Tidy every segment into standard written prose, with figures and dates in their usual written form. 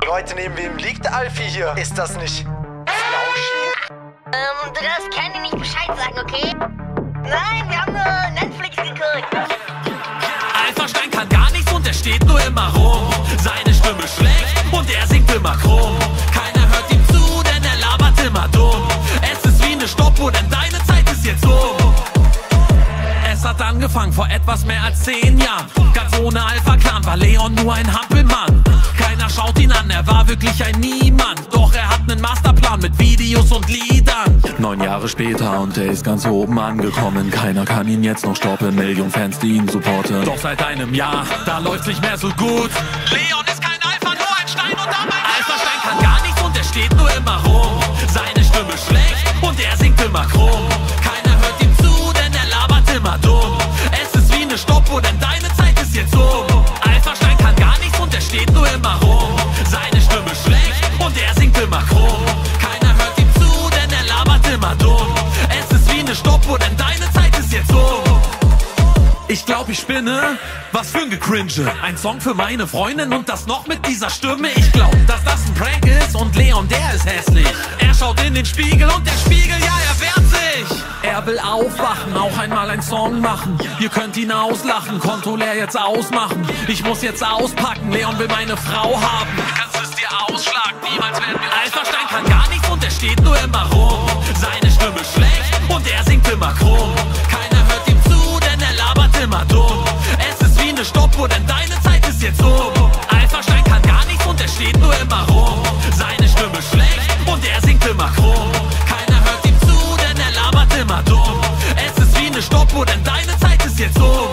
Leute, neben wem liegt Alfie hier? Ist das nicht Flauschi? Du darfst Candy nicht Bescheid sagen, okay? Nein, wir haben nur Netflix geguckt. Alpha-Stein kann gar nichts und er steht nur immer rum. Seine Stimme schlecht und er singt immer krumm. Keiner hört ihm zu, denn er labert immer dumm. Es ist wie eine Stoppuhr, denn deine Zeit ist jetzt um. Es hat angefangen vor etwas mehr als 10 Jahren. Ganz ohne Alpha-Clan war Leon nur ein Hampelmann. Keiner schaut ihn an, er war wirklich ein Niemand. Doch er hat einen Masterplan mit Videos und Liedern. 9 Jahre später und er ist ganz oben angekommen. Keiner kann ihn jetzt noch stoppen, Millionen Fans, die ihn supporten. Doch seit einem Jahr, da läuft's nicht mehr so gut. Leon ist kein Alpha, nur ein Stein und dabei Alpha-Stein kann gar nichts und er steht nur immer rum. Seine Stimme schlecht und er singt immer krumm. Keiner hört ihm zu, denn er labert immer dumm. Es ist wie eine Stoppuhr, denn deine Zeit ist jetzt um. Alpha-Stein kann gar nichts und er steht nur immer rum. Seine Stimme schlecht und er singt immer krumm. Keiner hört ihm zu, denn er labert immer dumm. Es ist wie eine Stoppuhr, denn deine Zeit ist jetzt um. Ich glaub, ich spinne, was für ein Gecringe. Ein Song für meine Freundin und das noch mit dieser Stimme. Ich glaub, dass das ein Prank ist und Leon, der ist hässlich. Er schaut in den Spiegel und der Spiegel, ja, er wehrt sich. Er will aufwachen, auch einmal einen Song machen. Ihr könnt ihn auslachen, Konto leer jetzt ausmachen. Ich muss jetzt auspacken, Leon will meine Frau haben. Kannst es dir ausschlagen, niemals werden wir Alpha-Stein kann gar nichts und er steht nur immer rum. Seine Stimme schlecht und er singt immer krumm. Keiner hört ihm zu, denn er labert immer dumm. Es ist wie eine Stoppuhr, denn deine Zeit ist jetzt um. Alpha-Stein kann gar nichts und er steht nur immer rum. Seine Stimme schlecht und er singt immer krumm. Keiner hört ihm zu, denn er labert immer dumm. Es ist wie eine Stoppuhr, denn deine Zeit ist jetzt um.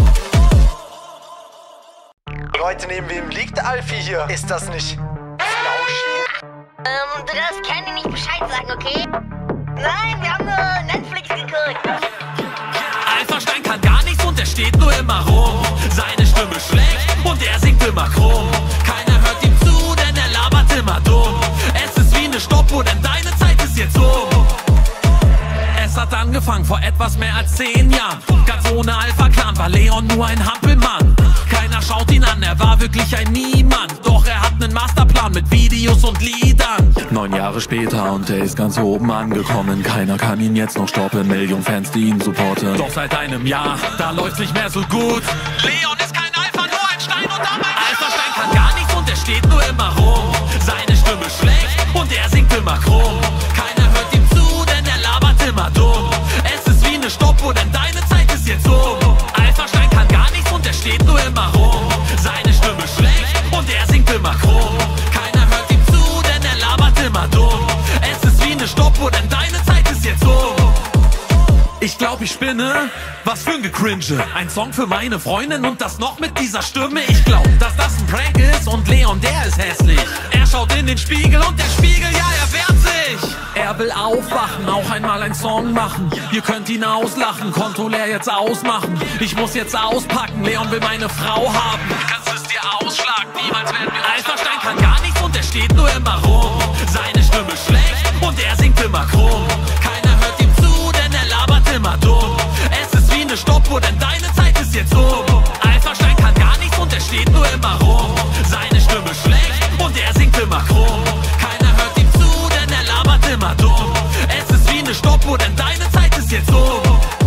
Leute, neben wem liegt Alfie hier? Ist das nicht Flauschi? Du darfst Candy nicht Bescheid sagen, okay? Nein, wir haben nur Netflix geguckt. Alpha-Stein kann gar nichts und er steht nur immer rum. Seine Stimme schlecht und er singt immer krumm. Keiner hört ihm zu, denn er labert immer dumm. Es ist wie eine Stoppuhr, denn deine Zeit ist jetzt um. Es hat angefangen vor etwas mehr als 10 Jahren. Ganz ohne Alpha-Clan war Leon nur ein Hampelmann. Keiner schaut ihn an, er war wirklich ein Niemand. Doch er hat einen Masterplan mit Videos und Liedern. 9 Jahre später und er ist ganz oben angekommen. Keiner kann ihn jetzt noch stoppen, Millionen Fans, die ihn supporten. Doch seit einem Jahr, da läuft's nicht mehr so gut. Leon ist kein Alpha, nur ein Stein und dabei Alpha-Stein kann gar nichts und er steht nur immer rum. Seine Stimme schlecht und er singt immer krumm. Keiner hört ihm zu, denn er labert immer dumm. Es ist wie eine Stoppuhr, denn deine Zeit ist jetzt um. Alpha-Stein kann gar nichts und er steht nur immer rum. Seine Stimme schlecht und er singt immer krumm. Keiner hört ihm zu, denn er labert immer dumm. Es ist wie eine Stoppuhr, denn deine Zeit ist jetzt um. Ich glaub, ich spinne, was für ein Gecringe. Ein Song für meine Freundin und das noch mit dieser Stimme. Ich glaub, dass das ein Prank ist und Leon, der ist hässlich. Er schaut in den Spiegel und der Spiegel, ja, er wehrt sich. Er will aufwachen, auch einmal einen Song machen. Ihr könnt ihn auslachen, Konto leer jetzt ausmachen. Ich muss jetzt auspacken, Leon will meine Frau haben. Kannst es dir ausschlagen, niemals werden wir Alpha-Stein kann gar nichts und er steht nur immer rum. Seine Stimme schlecht und er singt immer krumm. Keiner hört ihm zu, denn er labert immer dumm. Es ist wie eine Stoppuhr, denn deine Zeit ist jetzt um. Alpha-Stein kann gar nichts und er steht nur immer rum. Seine Stimme schlecht und er singt immer krumm. Keiner hört ihm zu, denn er labert immer dumm. Es ist wie eine Stoppuhr, denn deine Zeit ist jetzt um.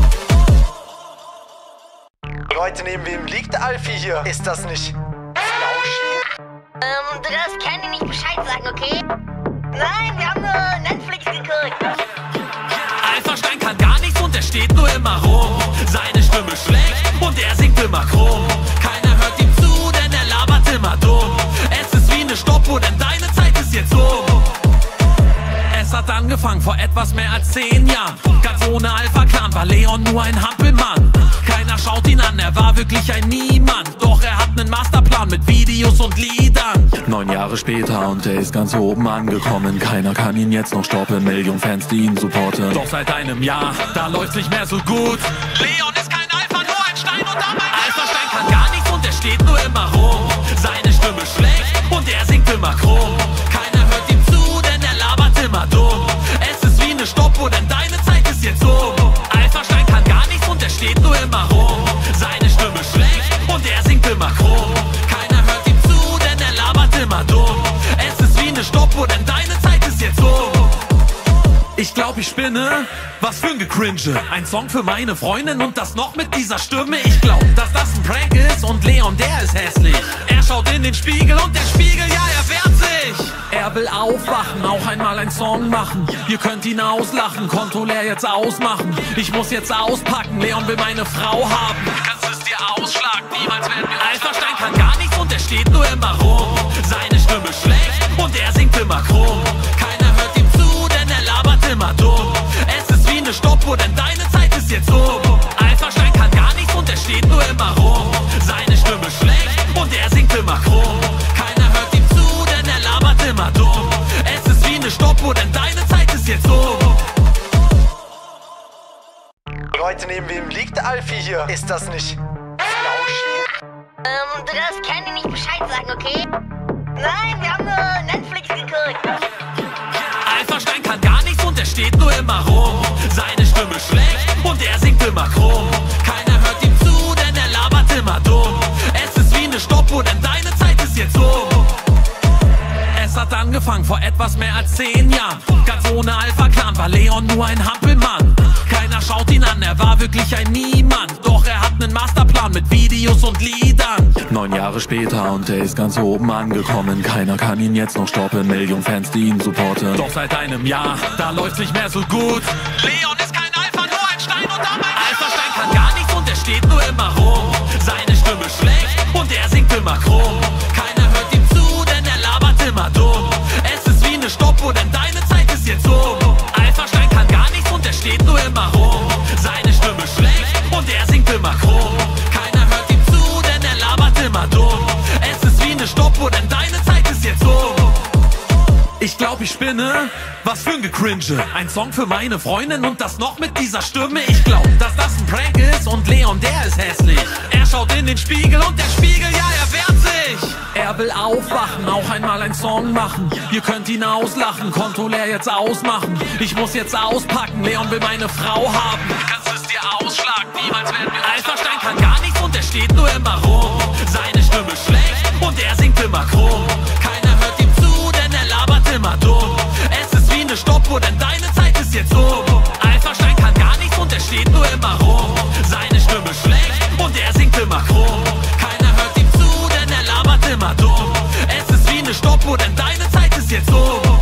Leute, neben wem liegt Alfie hier? Ist das nicht Flauschi? Du darfst Candy nicht Bescheid sagen, okay? Nein, wir haben nur Netflix geguckt. Alpha-Stein kann gar nichts und er steht nur immer rum. Seine Stimme schlecht und er singt immer krumm. Keiner hört ihm zu, denn er labert immer dumm. Es ist wie eine Stoppuhr, denn deine Zeit ist jetzt um. Es hat angefangen vor etwas mehr als 10 Jahren. Ganz ohne Alpha-Clan war Leon nur ein Hampelmann. Keiner schaut ihn an, er war wirklich ein Niemand. Doch er hat einen Masterplan mit Videos und Liedern. 9 Jahre später und er ist ganz oben angekommen. Keiner kann ihn jetzt noch stoppen, Millionen Fans, die ihn supporten. Doch seit einem Jahr, da läuft's nicht mehr so gut. Leon ist kein Alpha, nur ein Stein und dabei Alpha-Stein kann gar nichts und er steht nur immer rum. Seine Stimme schlecht und er singt immer krumm. Keiner hört ihm zu, denn er labert immer dumm. Es ist wie eine Stoppuhr, denn deine Zeit ist jetzt um. Alpha-Stein kann gar nichts und er steht nur immer rum. Seine Stimme schlecht und er singt immer krumm. Keiner hört ihm zu, denn er labert immer dumm. glaub, ich spinne, was für ein Gecringe. Ein Song für meine Freundin und das noch mit dieser Stimme. Ich glaub, dass das ein Prank ist und Leon, der ist hässlich. Er schaut in den Spiegel und der Spiegel, ja, er wehrt sich. Er will aufwachen, auch einmal einen Song machen. Ihr könnt ihn auslachen, Konto leer jetzt ausmachen. Ich muss jetzt auspacken, Leon will meine Frau haben. Kannst es dir ausschlagen, niemals werden wir... Alphastein kann gar nichts und er steht nur immer rum. Seine Stimme schlecht und er singt immer krumm. Keiner hört ihm zu, denn er labert immer dumm. Es ist wie eine Stoppuhr, denn deine Zeit ist jetzt um. Alphastein kann gar nichts und er steht nur immer rum. Seine Stimme schlecht und er singt immer krumm. Keiner hört ihm zu, denn er labert immer dumm. Es ist wie eine Stoppuhr, denn deine Zeit ist jetzt um. Leute, neben wem liegt Alfie hier? Ist das nicht Lauschi? Du darfst Candy nicht Bescheid sagen, okay? Nein, wir haben nur Netflix geguckt. Alphastein kann gar nichts und er steht nur immer rum. Seine Stimme schlecht und er singt immer krumm. Keiner hört ihm zu, denn er labert immer dumm. Es ist wie eine Stoppuhr, denn deine Zeit ist jetzt um. Es hat angefangen vor etwas mehr als 10 Jahren. Ganz ohne Alpha-Clan war Leon nur ein Hampelmann. Keiner schaut ihn an, er war wirklich ein Niemand. Doch er hat einen Masterplan mit Videos und Liedern. 9 Jahre später und er ist ganz oben angekommen. Keiner kann ihn jetzt noch stoppen, Millionen Fans, die ihn supporten. Doch seit einem Jahr, da läuft's nicht mehr so gut. Leon ist kein Alpha, nur ein Stein und dabei... Alphastein kann gar nichts und er steht nur immer rum. Seine Stimme schlecht und er singt immer krumm. Keiner hört ihm zu, denn er labert immer dumm. Es ist wie eine Stoppuhr, denn deine Zeit ist jetzt um. Alphastein kann gar nichts und er steht nur immer rum. Seine Stimme schlecht und er singt immer krumm. Keiner hört ihm zu, denn er labert immer dumm. Es ist wie eine Stoppuhr, denn deine Zeit ist jetzt um. Ich glaub, ich spinne, was für ein Gecringe. Ein Song für meine Freundin und das noch mit dieser Stimme. Ich glaub, dass das ein Prank ist und Leon, der ist hässlich. Er schaut in den Spiegel und der Spiegel, ja, er wehrt sich. Er will aufwachen, auch einmal einen Song machen. Ihr könnt ihn auslachen, Konto leer jetzt ausmachen. Ich muss jetzt auspacken, Leon will meine Frau haben. Kannst es dir ausschlagen, niemals werden wir... Alphastein kann gar nichts und er steht nur immer rum. Seine Stimme schlecht und er singt immer krumm. Keiner hört ihm zu, denn er labert immer dumm. Es ist wie eine Stoppuhr, denn deine Zeit ist jetzt um. Alphastein kann gar nichts und er steht nur immer rum. Seine Stimme schlecht und er singt immer krumm. Keiner hört ihm zu, denn er labert immer dumm. Es ist wie eine Stoppuhr, denn deine Zeit ist jetzt um.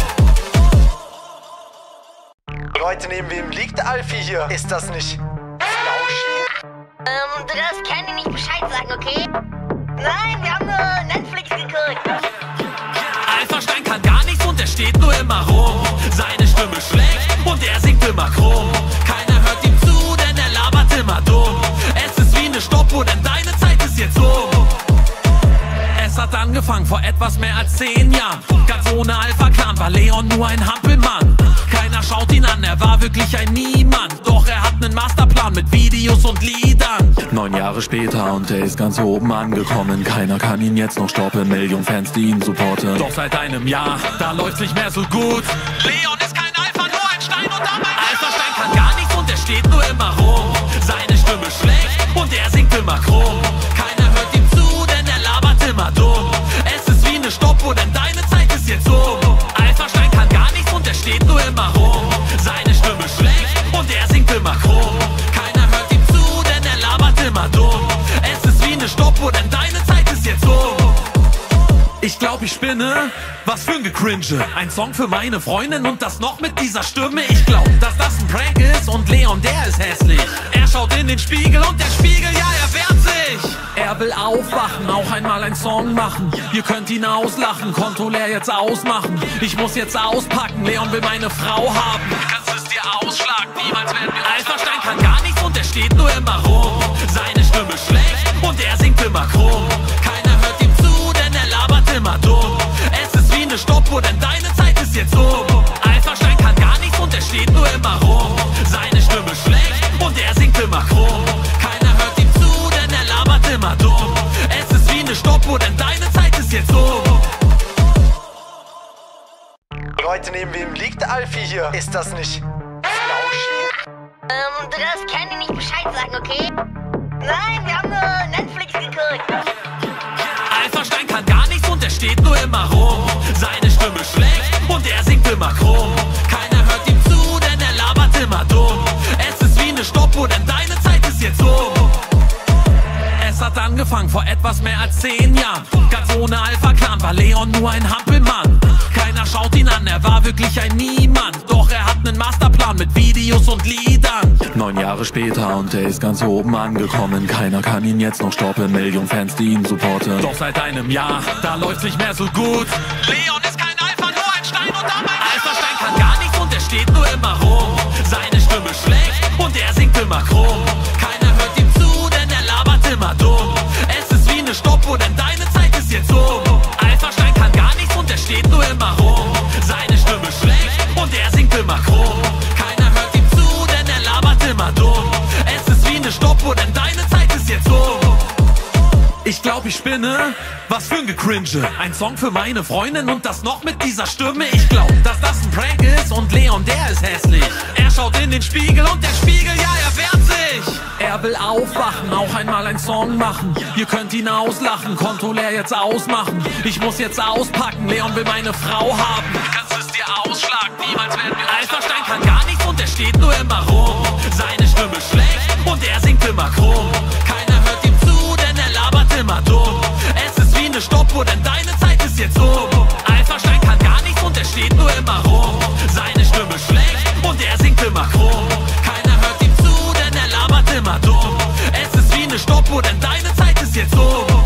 Leute, neben wem liegt Alfie hier? Ist das nicht Lauschi? Du darfst Candy nicht Bescheid sagen, okay? Nein, wir haben nur Netflix geguckt. Alphastein kann gar nichts und er steht nur immer rum. Seine Stimme schlecht und er singt immer krumm. Keiner hört ihm zu, denn er labert immer dumm. Es ist wie eine Stoppuhr, denn deine Zeit ist jetzt um. Es hat angefangen vor etwas mehr als 10 Jahren. Ganz ohne Alpha-Clan war Leon nur ein Hampelmann. Keiner schaut ihn an, er war wirklich ein Niemand. Doch er hat einen Masterplan mit Videos und Liedern. 9 Jahre später und er ist ganz oben angekommen. Keiner kann ihn jetzt noch stoppen, Millionen Fans, die ihn supporten. Doch seit einem Jahr, da läuft's nicht mehr so gut. Leon ist kein Alpha, nur ein Stein und dabei... Alphastein kann gar nichts und er steht nur immer rum. Seine Stimme schlecht und er singt immer krumm. Keiner hört ihm zu, denn er labert immer dumm. Es ist wie eine Stoppuhr, denn deine Zeit ist jetzt um. Alphastein kann gar nichts und er steht nur immer rum. Seine Stimme schlecht und er singt immer krumm. Keiner hört ihm zu, denn er labert immer dumm. Es ist wie eine Stoppuhr, denn deine Zeit ist jetzt um. Ich glaub, ich spinne, was für ein Gecringe. Ein Song für meine Freundin und das noch mit dieser Stimme. Ich glaub, dass das ein Prank ist und Leon, der ist hässlich. Er schaut in den Spiegel und der Spiegel, ja, er wehrt sich. Er will aufwachen, auch einmal einen Song machen. Ihr könnt ihn auslachen, Konto leer jetzt ausmachen. Ich muss jetzt auspacken, Leon will meine Frau haben. Kannst es dir ausschlagen, niemals werden wir... Alphastein kann gar nichts und er steht nur immer rum. Seine Stimme schlecht und er singt immer krumm. Keiner hört ihm zu, denn er labert immer dumm. Es ist wie eine Stoppuhr, denn deine Zeit ist jetzt um. Alphastein kann gar nichts und er steht nur immer rum. Seine Stimme schlecht und er singt immer krumm. Keiner hört ihm zu, denn er labert immer dumm. Es ist wie eine Stoppuhr, denn deine Zeit ist jetzt um. Leute, neben wem liegt Alfie hier? Ist das nicht Lauschi? Du darfst Candy nicht Bescheid sagen, okay? Nein, wir haben nur Netflix geguckt. Alphastein kann gar nichts und er steht nur immer rum. Seine Stimme schlecht und er singt immer krumm. Keiner hört ihm zu, denn er nur ein Hampelmann. Keiner schaut ihn an, er war wirklich ein Niemand. Doch er hat nen Masterplan mit Videos und Liedern. 9 Jahre später und er ist ganz oben angekommen. Keiner kann ihn jetzt noch stoppen, Millionen Fans, die ihn supporten. Doch seit einem Jahr, da läuft's nicht mehr so gut. Leon ist kein Alpha, nur ein Stein und Damm. Ein Alpha-Stein kann gar nichts und er steht nur immer rum. Seine Stimme schlecht und er singt immer krumm. Keiner hört ihm zu, denn er labert immer dumm. Es ist wie ne Stoppuhr, denn deine Zeit ist jetzt um. Alpha-Stein kann gar nichts und er steht nur immer rum. Seine Stimme schlecht und er singt immer krumm. Keiner hört ihm zu, denn er labert immer dumm. Es ist wie ne Stoppuhr, denn deine Zeit ist jetzt um. Ich glaub, ich spinne, was für ein Gecringe. Ein Song für meine Freundin und das noch mit dieser Stimme. Ich glaub, dass das ein Prank ist und Leon, der ist hässlich. Er schaut in den Spiegel und der Spiegel, ja, er wehrt sich. Er will aufwachen, auch einmal einen Song machen. Ihr könnt ihn auslachen, Konto leer jetzt ausmachen. Ich muss jetzt auspacken, Leon will meine Frau haben. Kannst es dir ausschlagen, niemals werden wir... Alpha-Stein kann gar nichts und er steht nur immer rum. Seine Stimme schlecht und er singt immer krumm. Keiner hört ihm zu, denn er labert immer dumm. Es ist wie ne Stoppuhr, denn deine Zeit ist jetzt um. Alpha-Stein kann gar nichts und er steht nur immer rum. Seine Stimme schlecht und er singt immer krumm. Keiner hört ihm zu, denn er labert immer dumm. Es ist wie ne Stoppuhr, denn deine Zeit ist jetzt um.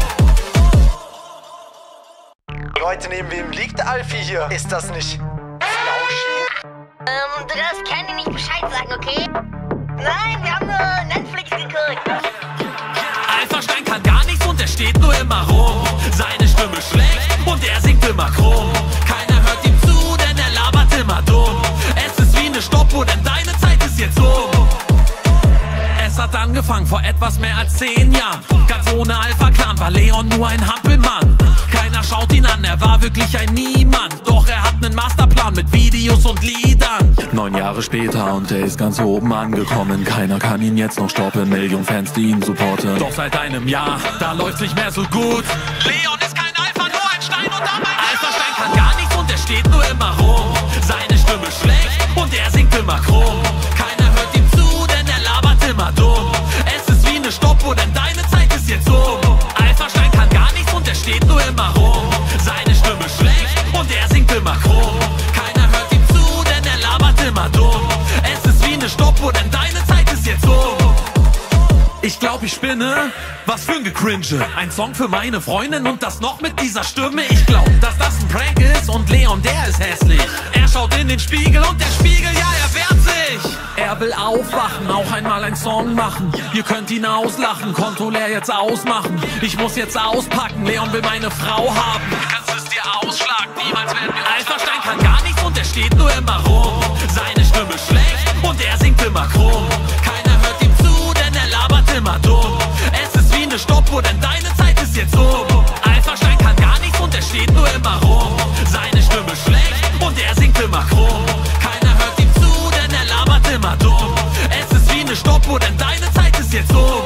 Leute, neben wem liegt Alfie hier? Ist das nicht Lauschi? Du darfst Candy nicht Bescheid sagen, okay? Nein, wir haben nur Netflix geguckt. Alpha-Stein kann gar nichts und er steht nur immer rum. Seine Stimme schlecht und er singt immer krumm. Keiner hört ihm zu, denn er labert immer dumm. Es ist wie ne Stoppuhr, denn deine Zeit ist jetzt um. Es hat angefangen vor etwas mehr als 10 Jahren. Ganz ohne Alpha-Clan war Leon nur ein Hampelmann. Keiner schaut ihn an, er war wirklich ein Niemand. Doch er hat nen Masterplan mit Videos und Liedern. 9 Jahre später und er ist ganz oben angekommen. Keiner kann ihn jetzt noch stoppen, Millionen Fans, die ihn supporten. Doch seit einem Jahr, da läuft's nicht mehr so gut. Leon ist kein Alpha, nur ein Stein und Damm. Ein Alpha-Stein kann gar nichts und er steht nur immer rum. Seine Stimme schlecht und er singt immer krumm. Keiner hört ihm zu, denn er labert immer dumm. Es ist wie ne Stoppuhr, denn deine Zeit ist jetzt um. Alpha-Stein kann gar nichts und er steht nur immer rum. Seine Stimme schlecht und er singt immer krumm. Keiner hört ihm zu, denn er labert immer dumm. Es ist wie ne Stoppuhr, denn deine Zeit ist jetzt um. Ich glaub, ich spinne, was für ein Gecringe. Ein Song für meine Freundin und das noch mit dieser Stimme. Ich glaub, dass das ein Prank ist und Leon, der ist hässlich. Er schaut in den Spiegel und der Spiegel, ja, er wehrt sich. Er will aufwachen, auch einmal einen Song machen. Ihr könnt ihn auslachen, Konto leer jetzt ausmachen. Ich muss jetzt auspacken, Leon will meine Frau haben. Kannst es dir ausschlagen, niemals werden wir... Alpha-Stein kann gar nichts und er steht nur immer rum. Seine Stimme schlecht und er singt immer krumm. Keiner hört ihm zu, denn er labert immer dumm. Es ist wie ne Stoppuhr, denn deine Zeit ist jetzt um. Alpha-Stein kann gar nichts und er steht nur immer rum. Seine Stimme schlecht und er singt immer krumm. Keiner hört ihm zu, denn er labert immer dumm. Es ist wie ne Stoppuhr, denn deine Zeit ist jetzt um.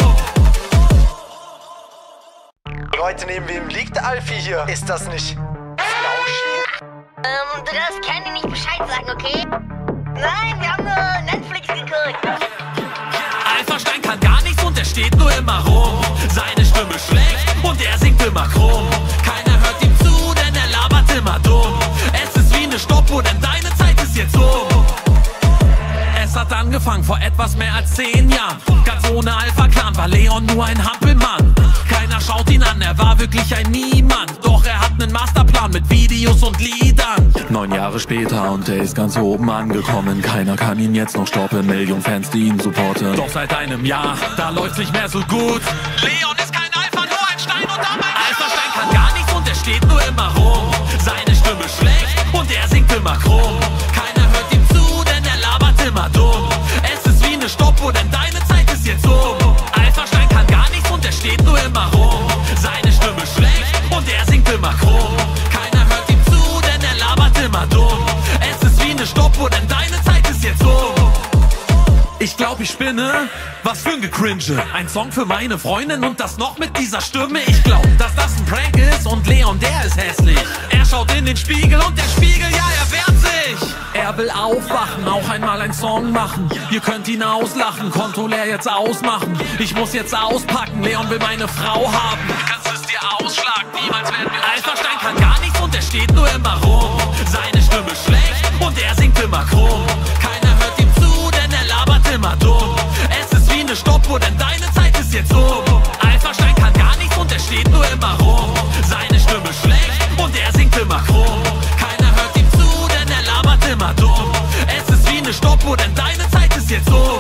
Leute, neben wem liegt Alfie hier? Ist das nicht Lauschi? Du darfst Candy nicht Bescheid sagen, okay? Nein, wir haben nur Netflix geguckt. Alpha-Stein kann gar nichts und er steht nur immer rum. Seine Stimme schlecht und er singt immer krumm. Keiner hört ihm zu, denn er labert immer dumm. Es ist wie ne Stoppuhr, denn deine Zeit ist jetzt um. Es hat angefangen vor etwas mehr als 10 Jahren. Ganz ohne Alpha-Clan war Leon nur ein Hampelmann. Keiner schaut ihn an, er war wirklich ein Niemand. Doch er hat nen Masterplan mit Videos und Liedern. 9 Jahre später und er ist ganz oben angekommen. Keiner kann ihn jetzt noch stoppen, Millionen Fans, die ihn supporten. Doch seit einem Jahr, da läuft's nicht mehr so gut. Leon ist kein Alpha, nur ein Stein und Damm. Ein Alpha-Stein kann gar nichts und er steht nur immer rum. Seine Stimme schlecht und er singt immer krumm. Keiner hört ihm zu, denn er labert immer dumm. Es ist wie ne Stoppuhr, denn deine Zeit ist jetzt um. Alpha-Stein kann gar nichts und er steht nur immer rum. Seine Stimme schlecht und er singt immer krumm. Keiner hört ihm zu, denn er labert immer dumm. Es ist wie ne Stoppuhr, denn deine Zeit ist jetzt um. Ich glaub, ich spinne, was für ein Gecringe. Ein Song für meine Freundin und das noch mit dieser Stimme. Ich glaub, dass das ein Prank ist und Leon, der ist hässlich. Er schaut in den Spiegel und der Spiegel, ja, er wehrt sich. Er will aufwachen, auch einmal einen Song machen. Ihr könnt ihn auslachen, Konto leer jetzt ausmachen. Ich muss jetzt auspacken, Leon will meine Frau haben. Kannst es dir ausschlagen, niemals werden wir... Alpha-Stein kann gar nichts und er steht nur immer rum. Seine Stimme schlecht und er singt immer krumm. Keiner hört ihm zu, denn er labert immer dumm. Es ist wie eine Stoppuhr, denn deine Zeit ist jetzt um. Alpha-Stein kann gar nichts und er steht nur immer rum. Seine Stimme schlecht und er singt immer krumm. Keiner hört ihm zu, denn er labert immer dumm. Es ist wie eine Stoppuhr, denn deine Zeit ist jetzt um.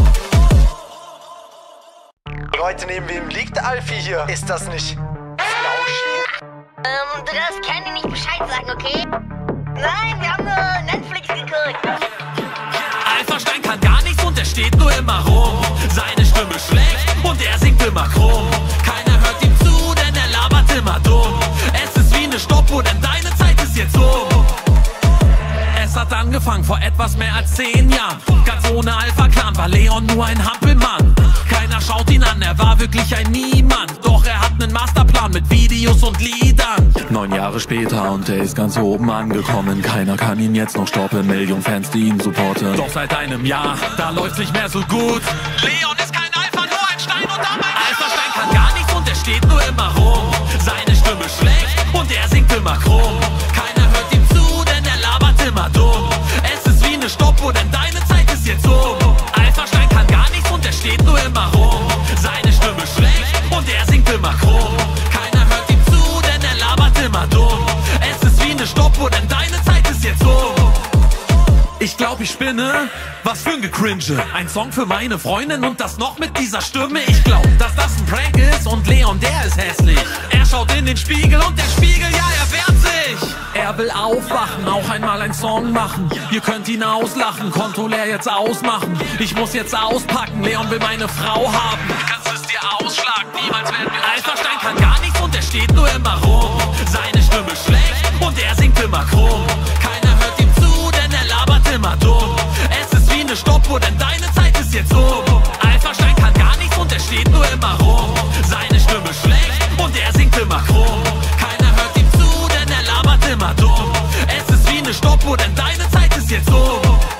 Leute, neben wem liegt Alfie hier? Ist das nicht Flauschi? Du darfst Candy nicht Bescheid sagen, okay? Nein, wir haben nur Netflix geguckt. Alpha-Stein kann gar nichts und er steht nur immer rum. Seine Stimme schlecht und er singt immer krumm. Keiner hört ihm zu, denn er labert immer dumm. Es ist wie eine Stoppuhr, denn deine Zeit ist jetzt um. Es hat angefangen vor etwas mehr als 10 Jahren. Ganz ohne Alpha-Clan war Leon nur ein Hampelmann. Keiner schaut ihn an, er war wirklich ein Niemand. Doch er hat einen Masterplan mit Videos und Liedern. 9 Jahre später und er ist ganz oben angekommen. Keiner kann ihn jetzt noch stoppen, Millionen Fans, die ihn supporten. Doch seit einem Jahr, da läuft's nicht mehr so gut. Leon ist kein Alpha, nur ein Stein und Hammer. Alpha-Stein kann gar nichts und er steht nur immer rum. Seine Stimme schlecht und er singt immer krumm. Keiner hört ihm zu, denn er labert immer dumm. Es ist wie eine Stoppuhr, denn deine Zeit ist jetzt um. Alpha-Stein kann gar nichts und er steht nur immer rum. Seine Stimme schlecht und er singt immer krumm. Keiner hört ihm zu, denn er labert immer dumm. Es ist wie eine Stoppuhr, denn deine Zeit ist jetzt um. Ich glaub, ich spinne, was für ein Gecringe. Ein Song für meine Freundin und das noch mit dieser Stimme. Ich glaub, dass das ein Prank ist und Leon, der ist hässlich. Er schaut in den Spiegel und der Spiegel, ja, er wehrt sich. Er will aufwachen, auch einmal einen Song machen. Ihr könnt ihn auslachen, Konto leer jetzt ausmachen. Ich muss jetzt auspacken, Leon will meine Frau haben. Kannst es dir ausschlagen, niemals werden wir... Alpha-Stein kann gar nichts und er steht nur immer rum. Seine Stimme schlecht und er singt immer krumm. Keiner hört ihm zu, denn er labert immer dumm. Es ist wie eine Stoppuhr, denn deine Zeit ist jetzt um. Alpha-Stein kann gar nichts und er steht nur immer rum. Seine Stimme schlecht und er singt immer krumm. Keiner hört ihm zu, denn er labert immer dumm. Es ist wie eine Stoppuhr, denn deine Zeit ist jetzt um.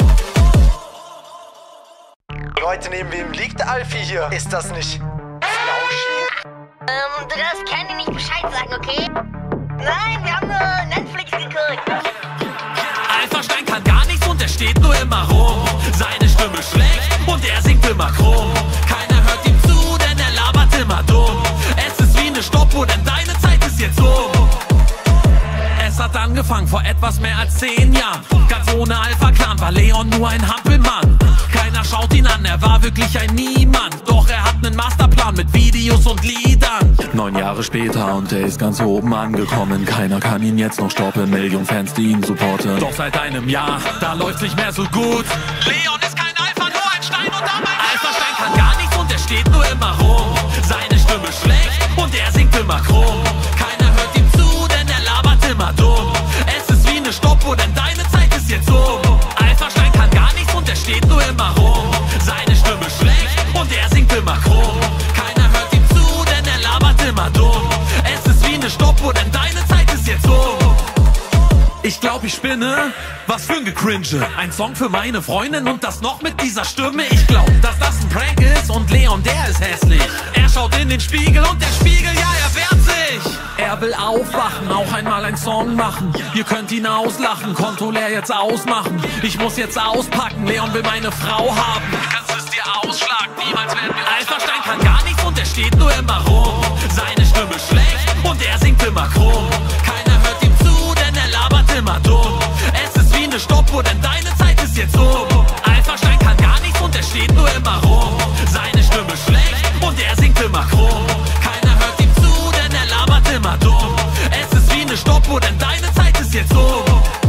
Leute, neben wem liegt Alfie hier? Ist das nicht Flauschi? Du darfst Candy nicht Bescheid sagen, okay? Nein, wir haben nur Netflix geguckt. Alpha-Stein kann gar nichts und er steht nur immer rum. Seine Stimme schlecht und er singt immer krumm. Keiner hört ihm zu, denn er labert immer dumm. Es ist wie eine Stoppuhr, denn deine Zeit ist jetzt um. Es hat angefangen vor etwas mehr als 10 Jahren. Ganz ohne Alpha-Clan war Leon nur ein Hampelmann. Keiner schaut ihn an, er war wirklich ein Niemand. Doch er hat einen Masterplan mit Videos und Liedern. 9 Jahre später und er ist ganz oben angekommen. Keiner kann ihn jetzt noch stoppen, Millionen Fans, die ihn supporten. Doch seit einem Jahr, da läuft's nicht mehr so gut. Leon ist kein Alpha, nur ein Stein und Hammer. Alpha-Stein kann gar nichts und er steht nur immer rum. Seine Stimme schlecht und er singt immer krumm. Keiner hört ihm zu, denn er labert immer dumm. Es ist wie eine Stoppuhr, denn deine Zeit ist jetzt um. Alpha-Stein kann gar nichts und er steht nur immer rum. Seine Stimme schlecht und er singt immer krumm. Keiner hört ihm zu, denn er labert immer dumm. Es ist wie eine Stoppuhr, denn deine Zeit ist jetzt um. Ich glaub, ich spinne, was für ein Gecringe. Ein Song für meine Freundin und das noch mit dieser Stimme. Ich glaub, dass das ein Prank ist und Leon, der ist hässlich. Er schaut in den Spiegel und der Spiegel, ja, er wehrt sich. Er will aufwachen, auch einmal einen Song machen. Ihr könnt ihn auslachen, Konto leer jetzt ausmachen. Ich muss jetzt auspacken, Leon will meine Frau haben. Kannst es dir ausschlagen, niemals werden wir... Alpha-Stein kann gar nichts und er steht nur immer rum. Seine Stimme schlecht und er singt immer krumm. Keiner hört ihm zu, denn er labert immer dumm. Es ist wie eine Stoppuhr, denn deine Zeit ist jetzt um. Alpha-Stein kann gar nichts und er steht nur immer rum. Seine Stimme schlecht und er singt immer krumm. Keiner hört ihm zu, denn er labert immer dumm. Es ist wie eine Stoppuhr, denn deine Zeit ist jetzt um.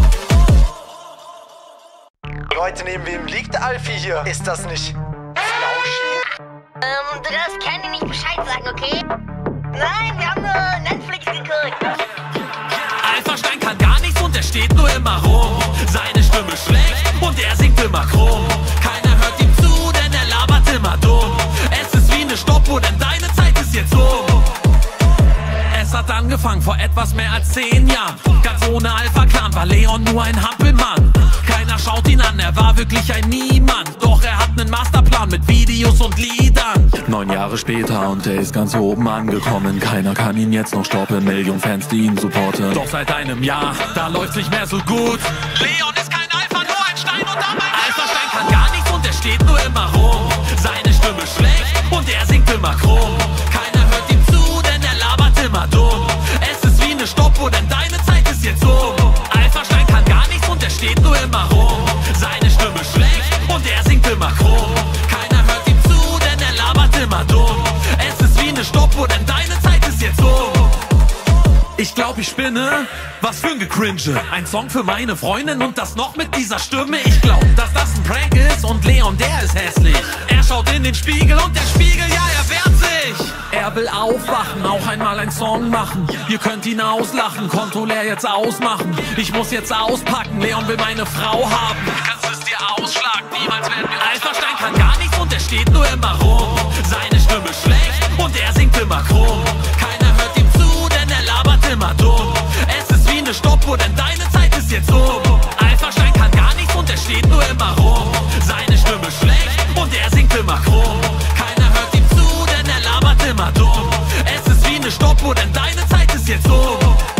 Leute, neben wem liegt Alfie hier? Ist das nicht Flauschi? Du darfst Candy nicht Bescheid sagen, okay? Nein, wir haben nur Netflix geguckt. Alpha-Stein kann gar nichts und er steht nur immer rum. Seine Stimme schlecht und er singt immer krumm. Keiner hört ihm zu, denn er labert immer dumm. Es ist wie eine Stoppuhr, denn deine Zeit ist jetzt um. Es hat angefangen vor etwas mehr als 10 Jahren. Ganz ohne Alpha-Clan war Leon nur ein Hampelmann. Keiner schaut ihn an, er war wirklich ein Niemand. Doch er hat einen Masterplan mit Videos und Liedern. 9 9 Jahre später und er ist ganz oben angekommen. Keiner kann ihn jetzt noch stoppen, Millionen Fans, die ihn supporten. Doch seit einem Jahr, da läuft's nicht mehr so gut. Leon ist kein Alpha, nur ein Stein und dabei Alpha-Stein kann gar nichts und er steht nur immer rum. Seine Stimme schlecht und er singt immer krumm. Keiner hört ihm zu, denn er labert immer dumm. Es ist wie eine Stoppuhr, denn deine Zeit ist jetzt um. Alpha-Stein kann gar nichts und er steht nur immer rum. Seine Stimme schlecht und er singt immer krumm. Keiner hört ihm zu, denn er labert immer dumm. Es ist wie eine Stoppuhr, denn deine Zeit ist jetzt um. Ich glaub, ich spinne, was für ein Gecringe. Ein Song für meine Freundin und das noch mit dieser Stimme. Ich glaub, dass das ein Prank ist und Leon, der ist hässlich. Er schaut in den Spiegel und der Spiegel, ja, er wehrt sich. Er will aufwachen, auch einmal einen Song machen. Ihr könnt ihn auslachen, Konto leer jetzt ausmachen. Ich muss jetzt auspacken, Leon will meine Frau haben. Kannst es dir ausschlagen, niemals werden wir Alpha-Stein kann gar nichts und er steht nur immer rum. Seine Stimme schlecht und er singt immer krumm. Keiner hört ihm zu, denn er labert immer dumm. Es ist wie eine Stoppuhr, denn deine Zeit ist jetzt um. Alpha-Stein kann gar nichts und er steht nur immer rum. Seine Stimme schlecht und er singt immer krumm. Keiner hört ihm zu, denn er labert immer dumm. Es ist wie eine Stoppuhr, denn deine Zeit ist jetzt um.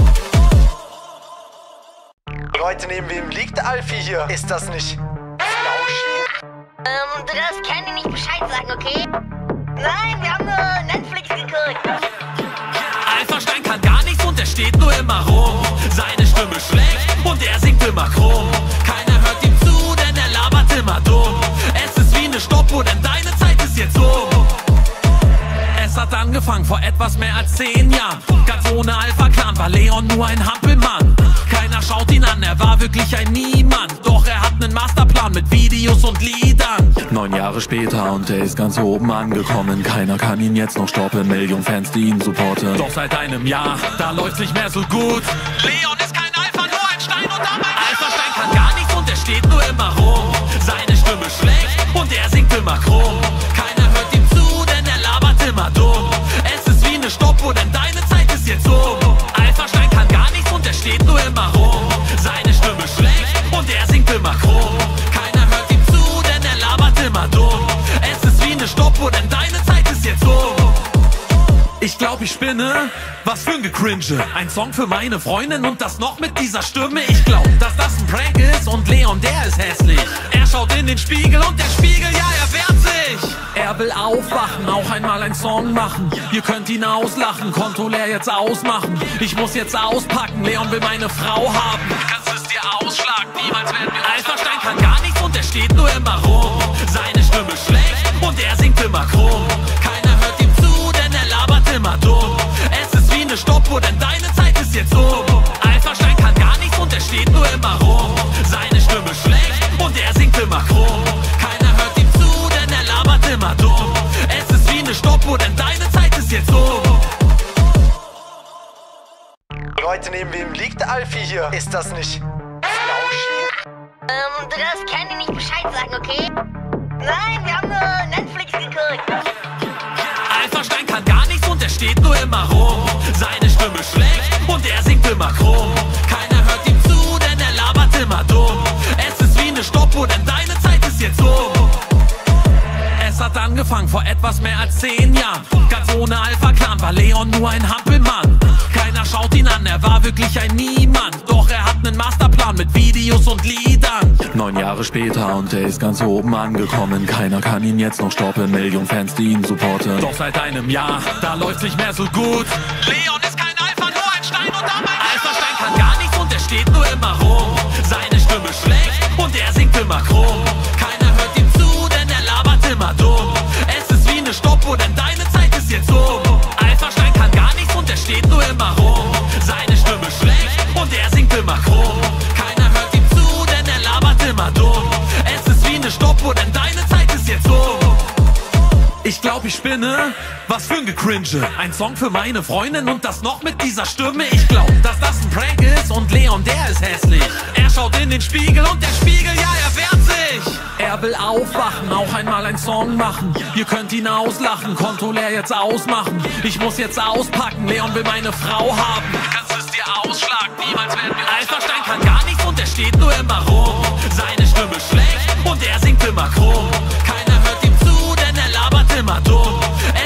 Leute, neben wem liegt Alfie hier? Ist das nicht Flauschi? Du darfst Candy nicht Bescheid sagen, okay? Nein, wir haben nur Netflix geguckt. Alpha-Stein kann gar nichts und er steht nur immer rum. Seine Stimme schlecht und er singt immer krumm. Keiner hört ihm zu, denn er labert immer dumm. Es ist wie eine Stoppuhr, denn deine Zeit ist jetzt um. Es hat angefangen vor etwas mehr als 10 Jahren. Ganz ohne Alpha-Clan war Leon nur ein Hampelmann. Keiner schaut ihn an, er war wirklich ein Niemand. Doch er hat einen Masterplan mit Videos und Liedern. 9 Jahre später und er ist ganz oben angekommen. Keiner kann ihn jetzt noch stoppen, Millionen Fans, die ihn supporten. Doch seit einem Jahr, da läuft's nicht mehr so gut. Leon ist kein Alpha, nur ein Stein und dabei Alpha-Stein kann gar nichts und er steht nur immer rum. Seine Stimme schlecht und er singt immer krumm. Keiner hört ihm zu, denn er labert immer dumm. Es ist wie eine Stoppuhr, denn deine Zeit ist jetzt um. Alpha-Stein kann gar nichts und er steht nur immer rum. Seine Stimme schlecht und er singt immer krumm. Keiner hört ihm zu, denn er labert immer dumm. Es ist wie eine Stoppuhr, denn deine Zeit ist jetzt um. Ich glaub, ich spinne, was für ein Gecringe. Ein Song für meine Freundin und das noch mit dieser Stimme. Ich glaub, dass das ein Prank ist und Leon, der ist hässlich. Er schaut in den Spiegel und der Spiegel, ja, er wehrt sich. Er will aufwachen, auch einmal einen Song machen. Ihr könnt ihn auslachen, Konto leer jetzt ausmachen. Ich muss jetzt auspacken, Leon will meine Frau haben. Kannst es dir ausschlagen, niemals werden wir Alpha-Stein kann gar nichts und er steht nur immer rum. Seine Stimme schlecht und er singt immer krumm. Keiner hört ihm zu, denn er labert immer dumm. Es ist wie eine Stoppuhr, denn deine Zeit ist jetzt um. Alpha-Stein kann gar nichts und er steht nur immer rum. Seine Stimme schlecht und er singt immer krumm. Keiner hört ihm zu, denn er labert immer dumm. Es ist wie eine Stoppuhr, denn deine Zeit ist jetzt um. Leute, neben wem liegt Alfie hier? Ist das nicht Flauschi? Du darfst Candy nicht Bescheid sagen, okay? Nein, wir haben nur Netflix geguckt. Alpha-Stein kann gar nichts und er steht nur immer rum. Seine Stimme schlecht und er singt immer krumm. Keiner hört ihm zu, denn er labert immer dumm. Es ist wie eine Stoppuhr, denn deine Zeit ist jetzt um. Es hat angefangen vor etwas mehr als 10 Jahren. Ganz ohne Alpha-Clan war Leon nur ein Hampelmann. Keiner schaut ihn an, er war wirklich ein Niemand. Doch er hat einen Masterplan mit Videos und Liedern. 9 Jahre später und er ist ganz oben angekommen. Keiner kann ihn jetzt noch stoppen, Millionen Fans, die ihn supporten. Doch seit einem Jahr, da läuft's nicht mehr so gut. Leon ist kein Alpha, nur ein Stein und dabei Alpha-Stein kann gar nichts und er steht nur immer rum. Seine Stimme schlecht und er singt immer krumm. Keiner hört ihm zu, denn er labert immer dumm. Es ist wie eine Stoppuhr, denn deine Zeit ist jetzt um. Alpha-Stein kann gar nichts und er steht nur immer rum. Seine Stimme schlecht und er singt immer krumm. Keiner hört ihm zu, denn er labert immer dumm. Es ist wie eine Stoppuhr, denn deine Zeit ist jetzt um. Ich glaub, ich spinne, was für ein Gecringe. Ein Song für meine Freundin und das noch mit dieser Stimme. Ich glaub, dass das ein Prank ist und Leon, der ist hässlich. Er schaut in den Spiegel und der Spiegel, ja, er wehrt sich. Er will aufwachen, auch einmal einen Song machen. Ihr könnt ihn auslachen, Konto leer jetzt ausmachen. Ich muss jetzt auspacken, Leon will meine Frau haben. Kannst es dir ausschlagen, niemals werden wir Alpha-Stein kann gar nichts und er steht nur immer rum. Seine Stimme schlecht und er singt immer krumm. Keiner hört ihm zu, denn er labert immer dumm.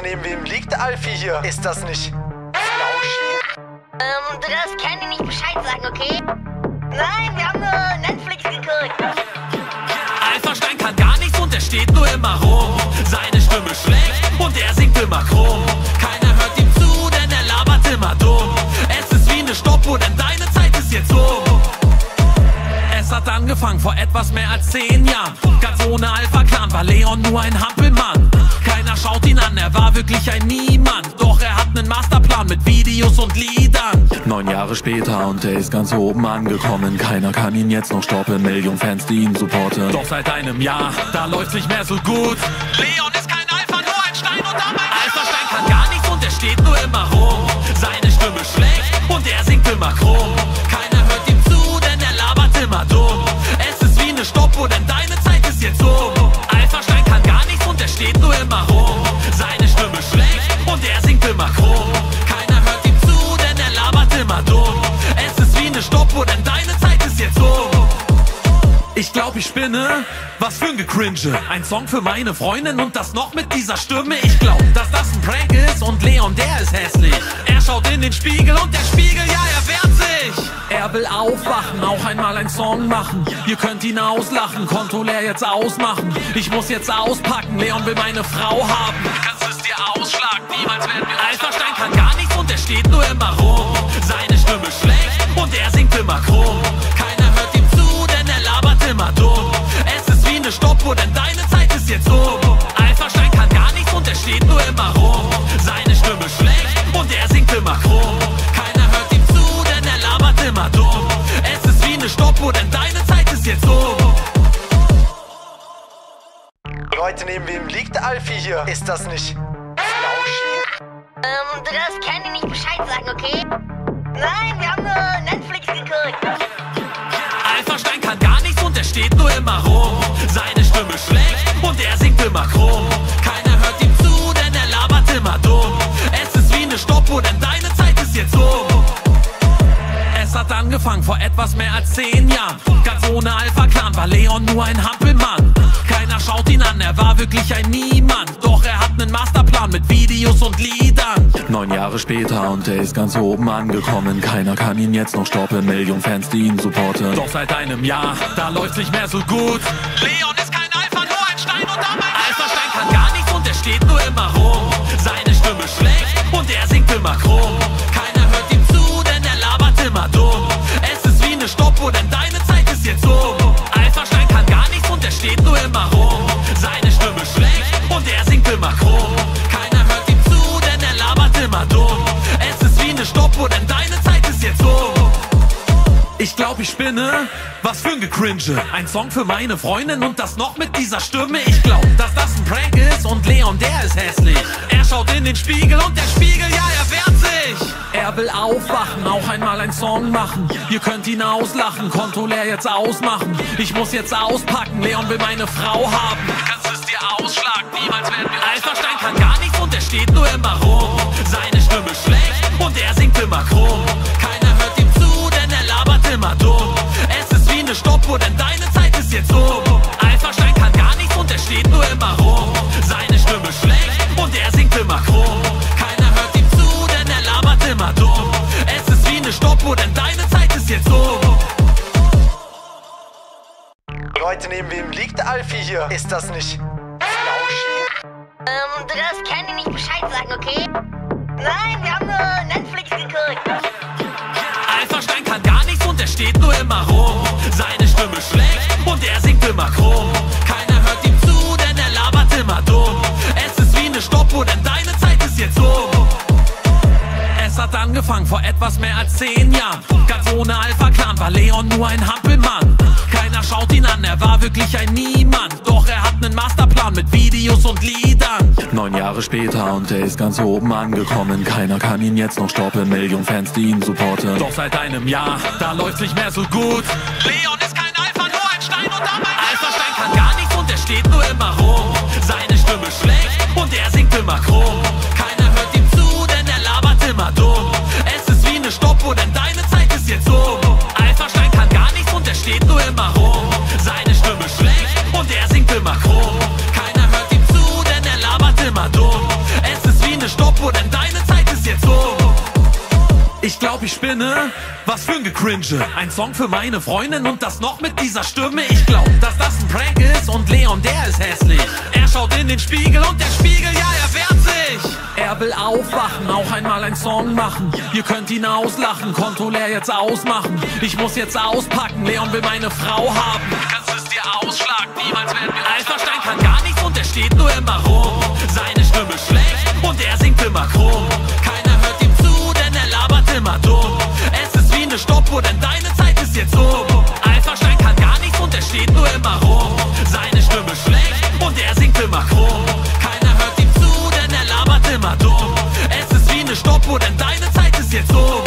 Leute, neben wem liegt Alfie hier? Ist das nicht Lauschi? Du darfst Candy nicht Bescheid sagen, okay? Nein, wir haben nur Netflix geguckt. Alpha-Stein kann gar nichts und er steht nur immer rum. Seine Stimme schlecht und er singt immer krumm. Keiner hört ihm zu, denn er labert immer dumm. Es ist wie eine Stoppuhr, denn deine Zeit ist jetzt um. Es hat angefangen vor etwas mehr als 10 Jahren. Ganz ohne Alpha-Clan war Leon nur ein Hampelmann. Keiner schaut ihn an, er war wirklich ein Niemand. Doch er hat einen Masterplan mit Videos und Liedern. 9 Jahre später und er ist ganz oben angekommen. Keiner kann ihn jetzt noch stoppen, Millionen Fans, die ihn supporten. Doch seit einem Jahr, da läuft's nicht mehr so gut. Leon ist kein Alpha, nur ein Stein und dabei Alpha-Stein kann gar nichts und er steht nur immer rum. Seine Stimme schlecht und er singt immer krumm. Keiner hört ihm zu, denn er labert immer dumm. Es ist wie eine Stoppuhr, denn deine Zeit ist jetzt um. Alpha-Stein kann gar nichts und er steht nur immer rum. Seine Stimme schlecht und er singt immer krumm. Keiner hört ihm zu, denn er labert immer dumm. Es ist wie eine Stoppuhr, denn deine Zeit ist jetzt um. Ich glaub, ich spinne, was für ein Gecringe. Ein Song für meine Freundin und das noch mit dieser Stimme. Ich glaub, dass das ein Prank ist und Leon, der ist hässlich. Er schaut in den Spiegel und der Spiegel, ja, er wehrt sich. Er will aufwachen, auch einmal einen Song machen. Ihr könnt ihn auslachen, Konto leer jetzt ausmachen. Ich muss jetzt auspacken, Leon will meine Frau haben. Kannst es dir ausschlagen, niemals werden wir Alpha-Stein kann gar nichts und er steht nur immer rum. Seine Stimme schlecht und er singt immer krumm. Keiner hört ihm zu, denn er labert immer dumm. Es ist wie eine Stoppuhr, denn deine Zeit ist jetzt um. Alpha-Stein kann gar nichts und er steht nur immer rum. Seine Stimme schlecht und er singt immer krumm. Keiner hört ihm zu, denn er labert immer dumm. Es ist wie eine Stoppuhr, denn deine Zeit ist jetzt um. Leute, neben wem liegt Alfie hier? Ist das nicht Lauschi? Du darfst Candy nicht Bescheid sagen, okay? Nein, wir haben nur Netflix geguckt. Alpha-Stein kann gar nichts und er steht nur immer rum. Seine Stimme schlecht und er singt immer krumm. Keiner hört ihm zu, denn er labert immer dumm. Es ist wie eine Stoppuhr, denn deine Zeit ist jetzt um. Es hat angefangen vor etwas mehr als 10 Jahren. Ganz ohne Alpha-Clan war Leon nur ein Hampelmann. Keiner schaut ihn an, er war wirklich ein Niemand. Doch er hat einen Masterplan mit Videos und Liedern. 9 Jahre später und er ist ganz oben angekommen. Keiner kann ihn jetzt noch stoppen, Millionen Fans, die ihn supporten. Doch seit einem Jahr, da läuft's nicht mehr so gut. Leon ist kein Alpha, nur ein Stein und dabei Alpha-Stein kann gar nichts und er steht nur immer rum. Seine Stimme schlecht und er singt immer krumm. Keiner hört ihm zu, denn er labert immer dumm. Es ist wie eine Stoppuhr, denn deine Zeit ist jetzt um. Alpha-Stein kann gar nichts und er steht nur immer rum. Seine Stimme schlecht und er singt immer krumm. Keiner hört ihm zu, denn er labert immer dumm. Es ist wie eine Stoppuhr, denn deine Zeit ist jetzt um. Ich glaub, ich spinne, was für ein Gecringe. Ein Song für meine Freundin und das noch mit dieser Stimme. Ich glaub, dass das ein Prank ist und Leon, der ist hässlich. Er schaut in den Spiegel und der Spiegel, ja, er wehrt sich. Er will aufwachen, auch einmal einen Song machen. Ihr könnt ihn auslachen, Konto leer jetzt ausmachen. Ich muss jetzt auspacken, Leon will meine Frau haben. Kannst es dir ausschlagen, niemals werden wir Alpha-Stein kann gar nichts und er steht nur immer rum. Seine Stimme schlecht und er singt immer krumm. Keiner hört ihm zu, denn er labert immer dumm. Es ist wie eine Stoppuhr, denn deine Zeit ist jetzt um. Alpha-Stein kann gar nichts und er steht nur immer rum. Seine Stimme schlecht und er singt immer krumm. Keiner hört ihm zu, denn er labert immer dumm. Es ist wie eine Stoppuhr, denn deine Zeit ist jetzt um. Leute, neben wem liegt Alfie hier? Ist das nicht Lauschi? Du darfst Candy nicht Bescheid sagen, okay? Nein, wir haben nur Netflix geguckt. Alpha-Stein kann gar nichts und er steht nur immer rum. Seine Stimme schlecht und er singt immer krumm. Keiner hört ihm zu, denn er labert immer dumm. Es ist wie eine Stoppuhr, denn deine Zeit ist jetzt um. Es hat angefangen vor etwas mehr als 10 Jahren. Ganz ohne Alpha-Clan war Leon nur ein Hampelmann. Keiner schaut ihn an, er war wirklich ein Niemand. Doch er hat einen Masterplan mit Videos und Liedern. 9 Jahre später und er ist ganz oben angekommen. Keiner kann ihn jetzt noch stoppen, Millionen Fans, die ihn supporten. Doch seit einem Jahr, da läuft's nicht mehr so gut. Leon ist kein Alpha, nur ein Stein und dabei Alpha-Stein kann gar nichts und er steht nur immer rum. Seine Stimme schlecht und er singt immer krumm. Keiner hört ihm zu, denn er labert immer dumm. Es ist wie eine Stoppuhr, denn deine Zeit ist jetzt um. Alpha-Stein kann gar nichts und er steht nur immer rum. Seine Stimme schlecht und er singt immer krumm. Keiner hört ihm zu, denn er labert immer dumm. Es ist spinne? Was für ein Gecringe. Ein Song für meine Freundin und das noch mit dieser Stimme. Ich glaub, dass das ein Prank ist und Leon, der ist hässlich. Er schaut in den Spiegel und der Spiegel, ja, er wehrt sich. Er will aufwachen, auch einmal einen Song machen. Ihr könnt ihn auslachen, Konto leer jetzt ausmachen. Ich muss jetzt auspacken, Leon will meine Frau haben. Kannst es dir ausschlagen, niemals werden wir... Alphastein kann gar nichts und er steht nur immer rum. Seine Stimme schlecht und er singt immer krumm. Keiner hört ihm zu, denn er labert immer dumm. Es ist wie eine Stoppuhr, denn deine Zeit ist jetzt um. Alphastein kann gar nichts und er steht nur immer rum. Seine Stimme schlecht und er singt immer krumm. Keiner hört ihm zu, denn er labert immer dumm. Es ist wie eine Stoppuhr, denn deine Zeit ist jetzt um.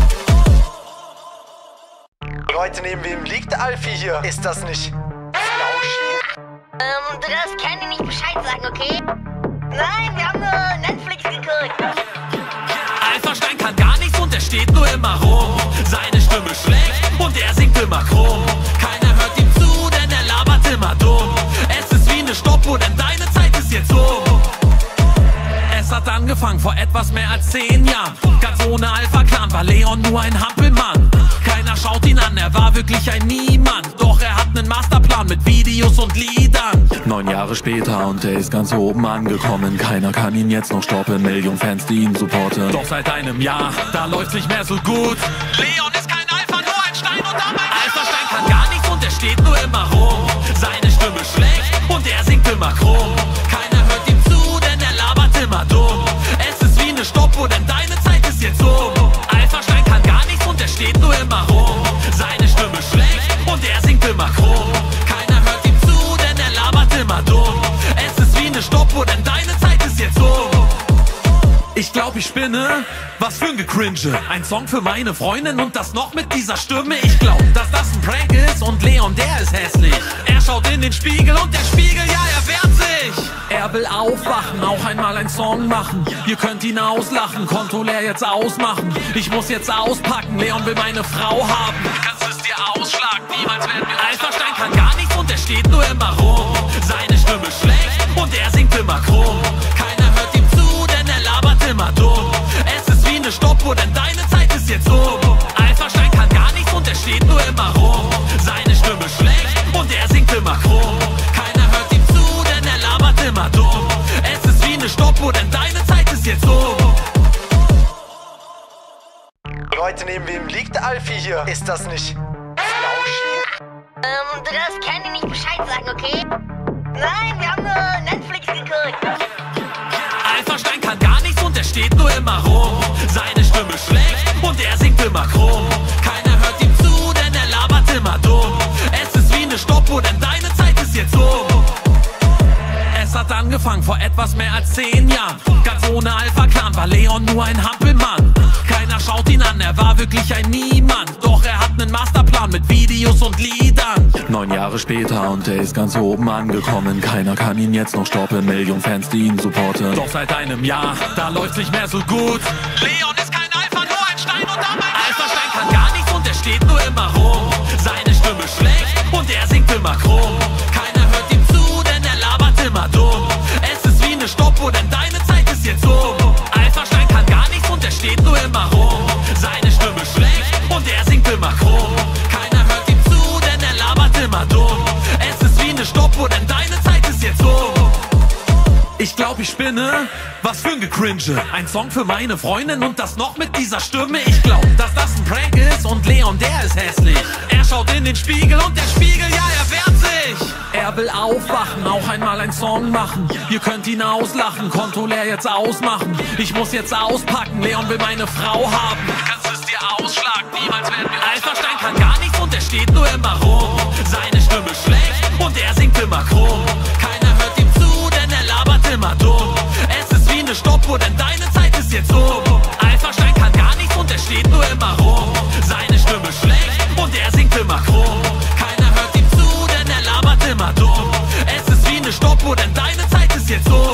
Leute, neben wem liegt Alfie hier? Ist das nicht Flauschi? Du darfst Candy nicht Bescheid sagen, okay? Nein, wir haben nur Netflix geguckt. Alphastein kann gar nichts und er steht nur immer rum. Seine Stimme schlecht und er singt immer krumm. Keiner hört ihm zu, denn er labert immer dumm. Es ist wie eine Stoppuhr, denn deine Zeit ist jetzt um. Es hat angefangen vor etwas mehr als 10 Jahren. Ganz ohne Alpha-Clan war Leon nur ein Hampelmann. Keiner schaut ihn an, er war wirklich ein Niemand. Doch er hat einen Masterplan mit Videos und Liedern. 9 Jahre später und er ist ganz oben angekommen. Keiner kann ihn jetzt noch stoppen, Millionen Fans, die ihn supporten. Doch seit einem Jahr, da läuft's nicht mehr so gut. Leon ist kein Alpha, nur ein Stein und dabei... Alphastein kann gar nichts und er steht nur immer rum. Seine Stimme schlecht und er singt immer krumm. Keiner hört ihm zu, denn er labert immer dumm. Es ist wie eine Stoppuhr, denn deine Zeit ist jetzt um. Alphastein kann gar nichts und er steht nur immer rum. Seine Stimme schlecht und er singt immer krumm. Keiner hört ihm zu, denn er labert immer dumm. Es ist wie eine Stoppuhr, denn deine Zeit ist jetzt um. Ich glaub, ich spinne. Was für ein Gecringe. Ein Song für meine Freundin und das noch mit dieser Stimme. Ich glaub, dass das ein Prank ist und Leon, der ist hässlich. Er schaut in den Spiegel und der Spiegel, ja, er wehrt sich. Er will aufwachen, auch einmal einen Song machen. Ihr könnt ihn auslachen, Konto leer jetzt ausmachen. Ich muss jetzt auspacken, Leon will meine Frau haben. Kannst es dir ausschlagen, niemals werden wir... Alphastein kann gar nichts und er steht nur immer rum. Seine Stimme schlecht und er singt immer krumm. Keiner hört ihm zu, denn er labert immer dumm. Es ist wie eine Stoppuhr, denn deine Zeit ist jetzt um. Alphastein kann gar nichts und er steht nur immer rum. Seine Stimme schlecht und er singt immer krumm. Keiner hört ihm zu, denn er labert immer dumm. Es ist wie eine Stoppuhr, denn deine Zeit ist jetzt um. Leute, neben wem liegt Alfie hier? Ist das nicht Flauschi? Du darfst Candy nicht Bescheid sagen, okay? Nein, wir haben nur Netflix geguckt. Alphastein kann gar nichts und er steht nur immer rum. Seine Stimme schlecht und er singt immer krumm. Keiner hört ihm zu, denn er labert immer dumm. Es ist wie eine Stoppuhr, denn deine Zeit ist jetzt um. Es hat angefangen vor etwas mehr als 10 Jahren. Ganz ohne Alpha-Clan war Leon nur ein Hampelmann. Keiner schaut ihn an, er war wirklich ein Niemand. Doch er hat einen Masterplan mit Videos und Liedern. 9 Jahre später und er ist ganz oben angekommen. Keiner kann ihn jetzt noch stoppen, Millionen Fans, die ihn supporten. Doch seit einem Jahr, da läuft's nicht mehr so gut. Leon ist kein Alpha, nur ein Stein und dabei... Alphastein kann gar nichts und er steht nur immer rum. Seine Stimme schlecht und er singt immer krumm. Keiner hört ihm zu, denn er labert immer dumm. Es ist wie eine Stoppuhr, denn deine Zeit ist jetzt um. Alphastein kann gar nichts und er steht nur immer rum. Seine Stimme schlecht und er singt immer krumm. Keiner hört ihm zu, denn er labert immer dumm. Es ist wie eine Stoppuhr, denn deine Zeit ist jetzt um. Ich glaub, ich spinne. Was für ein Gecringe. Ein Song für meine Freundin und das noch mit dieser Stimme. Ich glaub, dass das ein Prank ist und Leon, der ist hässlich. Er schaut in den Spiegel und der Spiegel, ja, er wehrt sich. Er will aufwachen, auch einmal einen Song machen. Ihr könnt ihn auslachen, Konto leer jetzt ausmachen. Ich muss jetzt auspacken, Leon will meine Frau haben. Kannst es dir ausschlagen, niemals werden wir... Alphastein kann gar nichts und er steht nur immer rum. Seine Stimme schlecht und er singt immer krumm. Keiner hört ihm zu, denn er labert immer dumm. Es ist wie eine Stoppuhr, denn deine Zeit ist jetzt um. Alphastein kann gar nichts und er steht nur immer rum. Seine Stimme schlecht und er singt immer krumm. Keiner hört ihm zu, denn er labert immer dumm. Es ist wie eine Stoppuhr, denn deine Zeit ist jetzt um.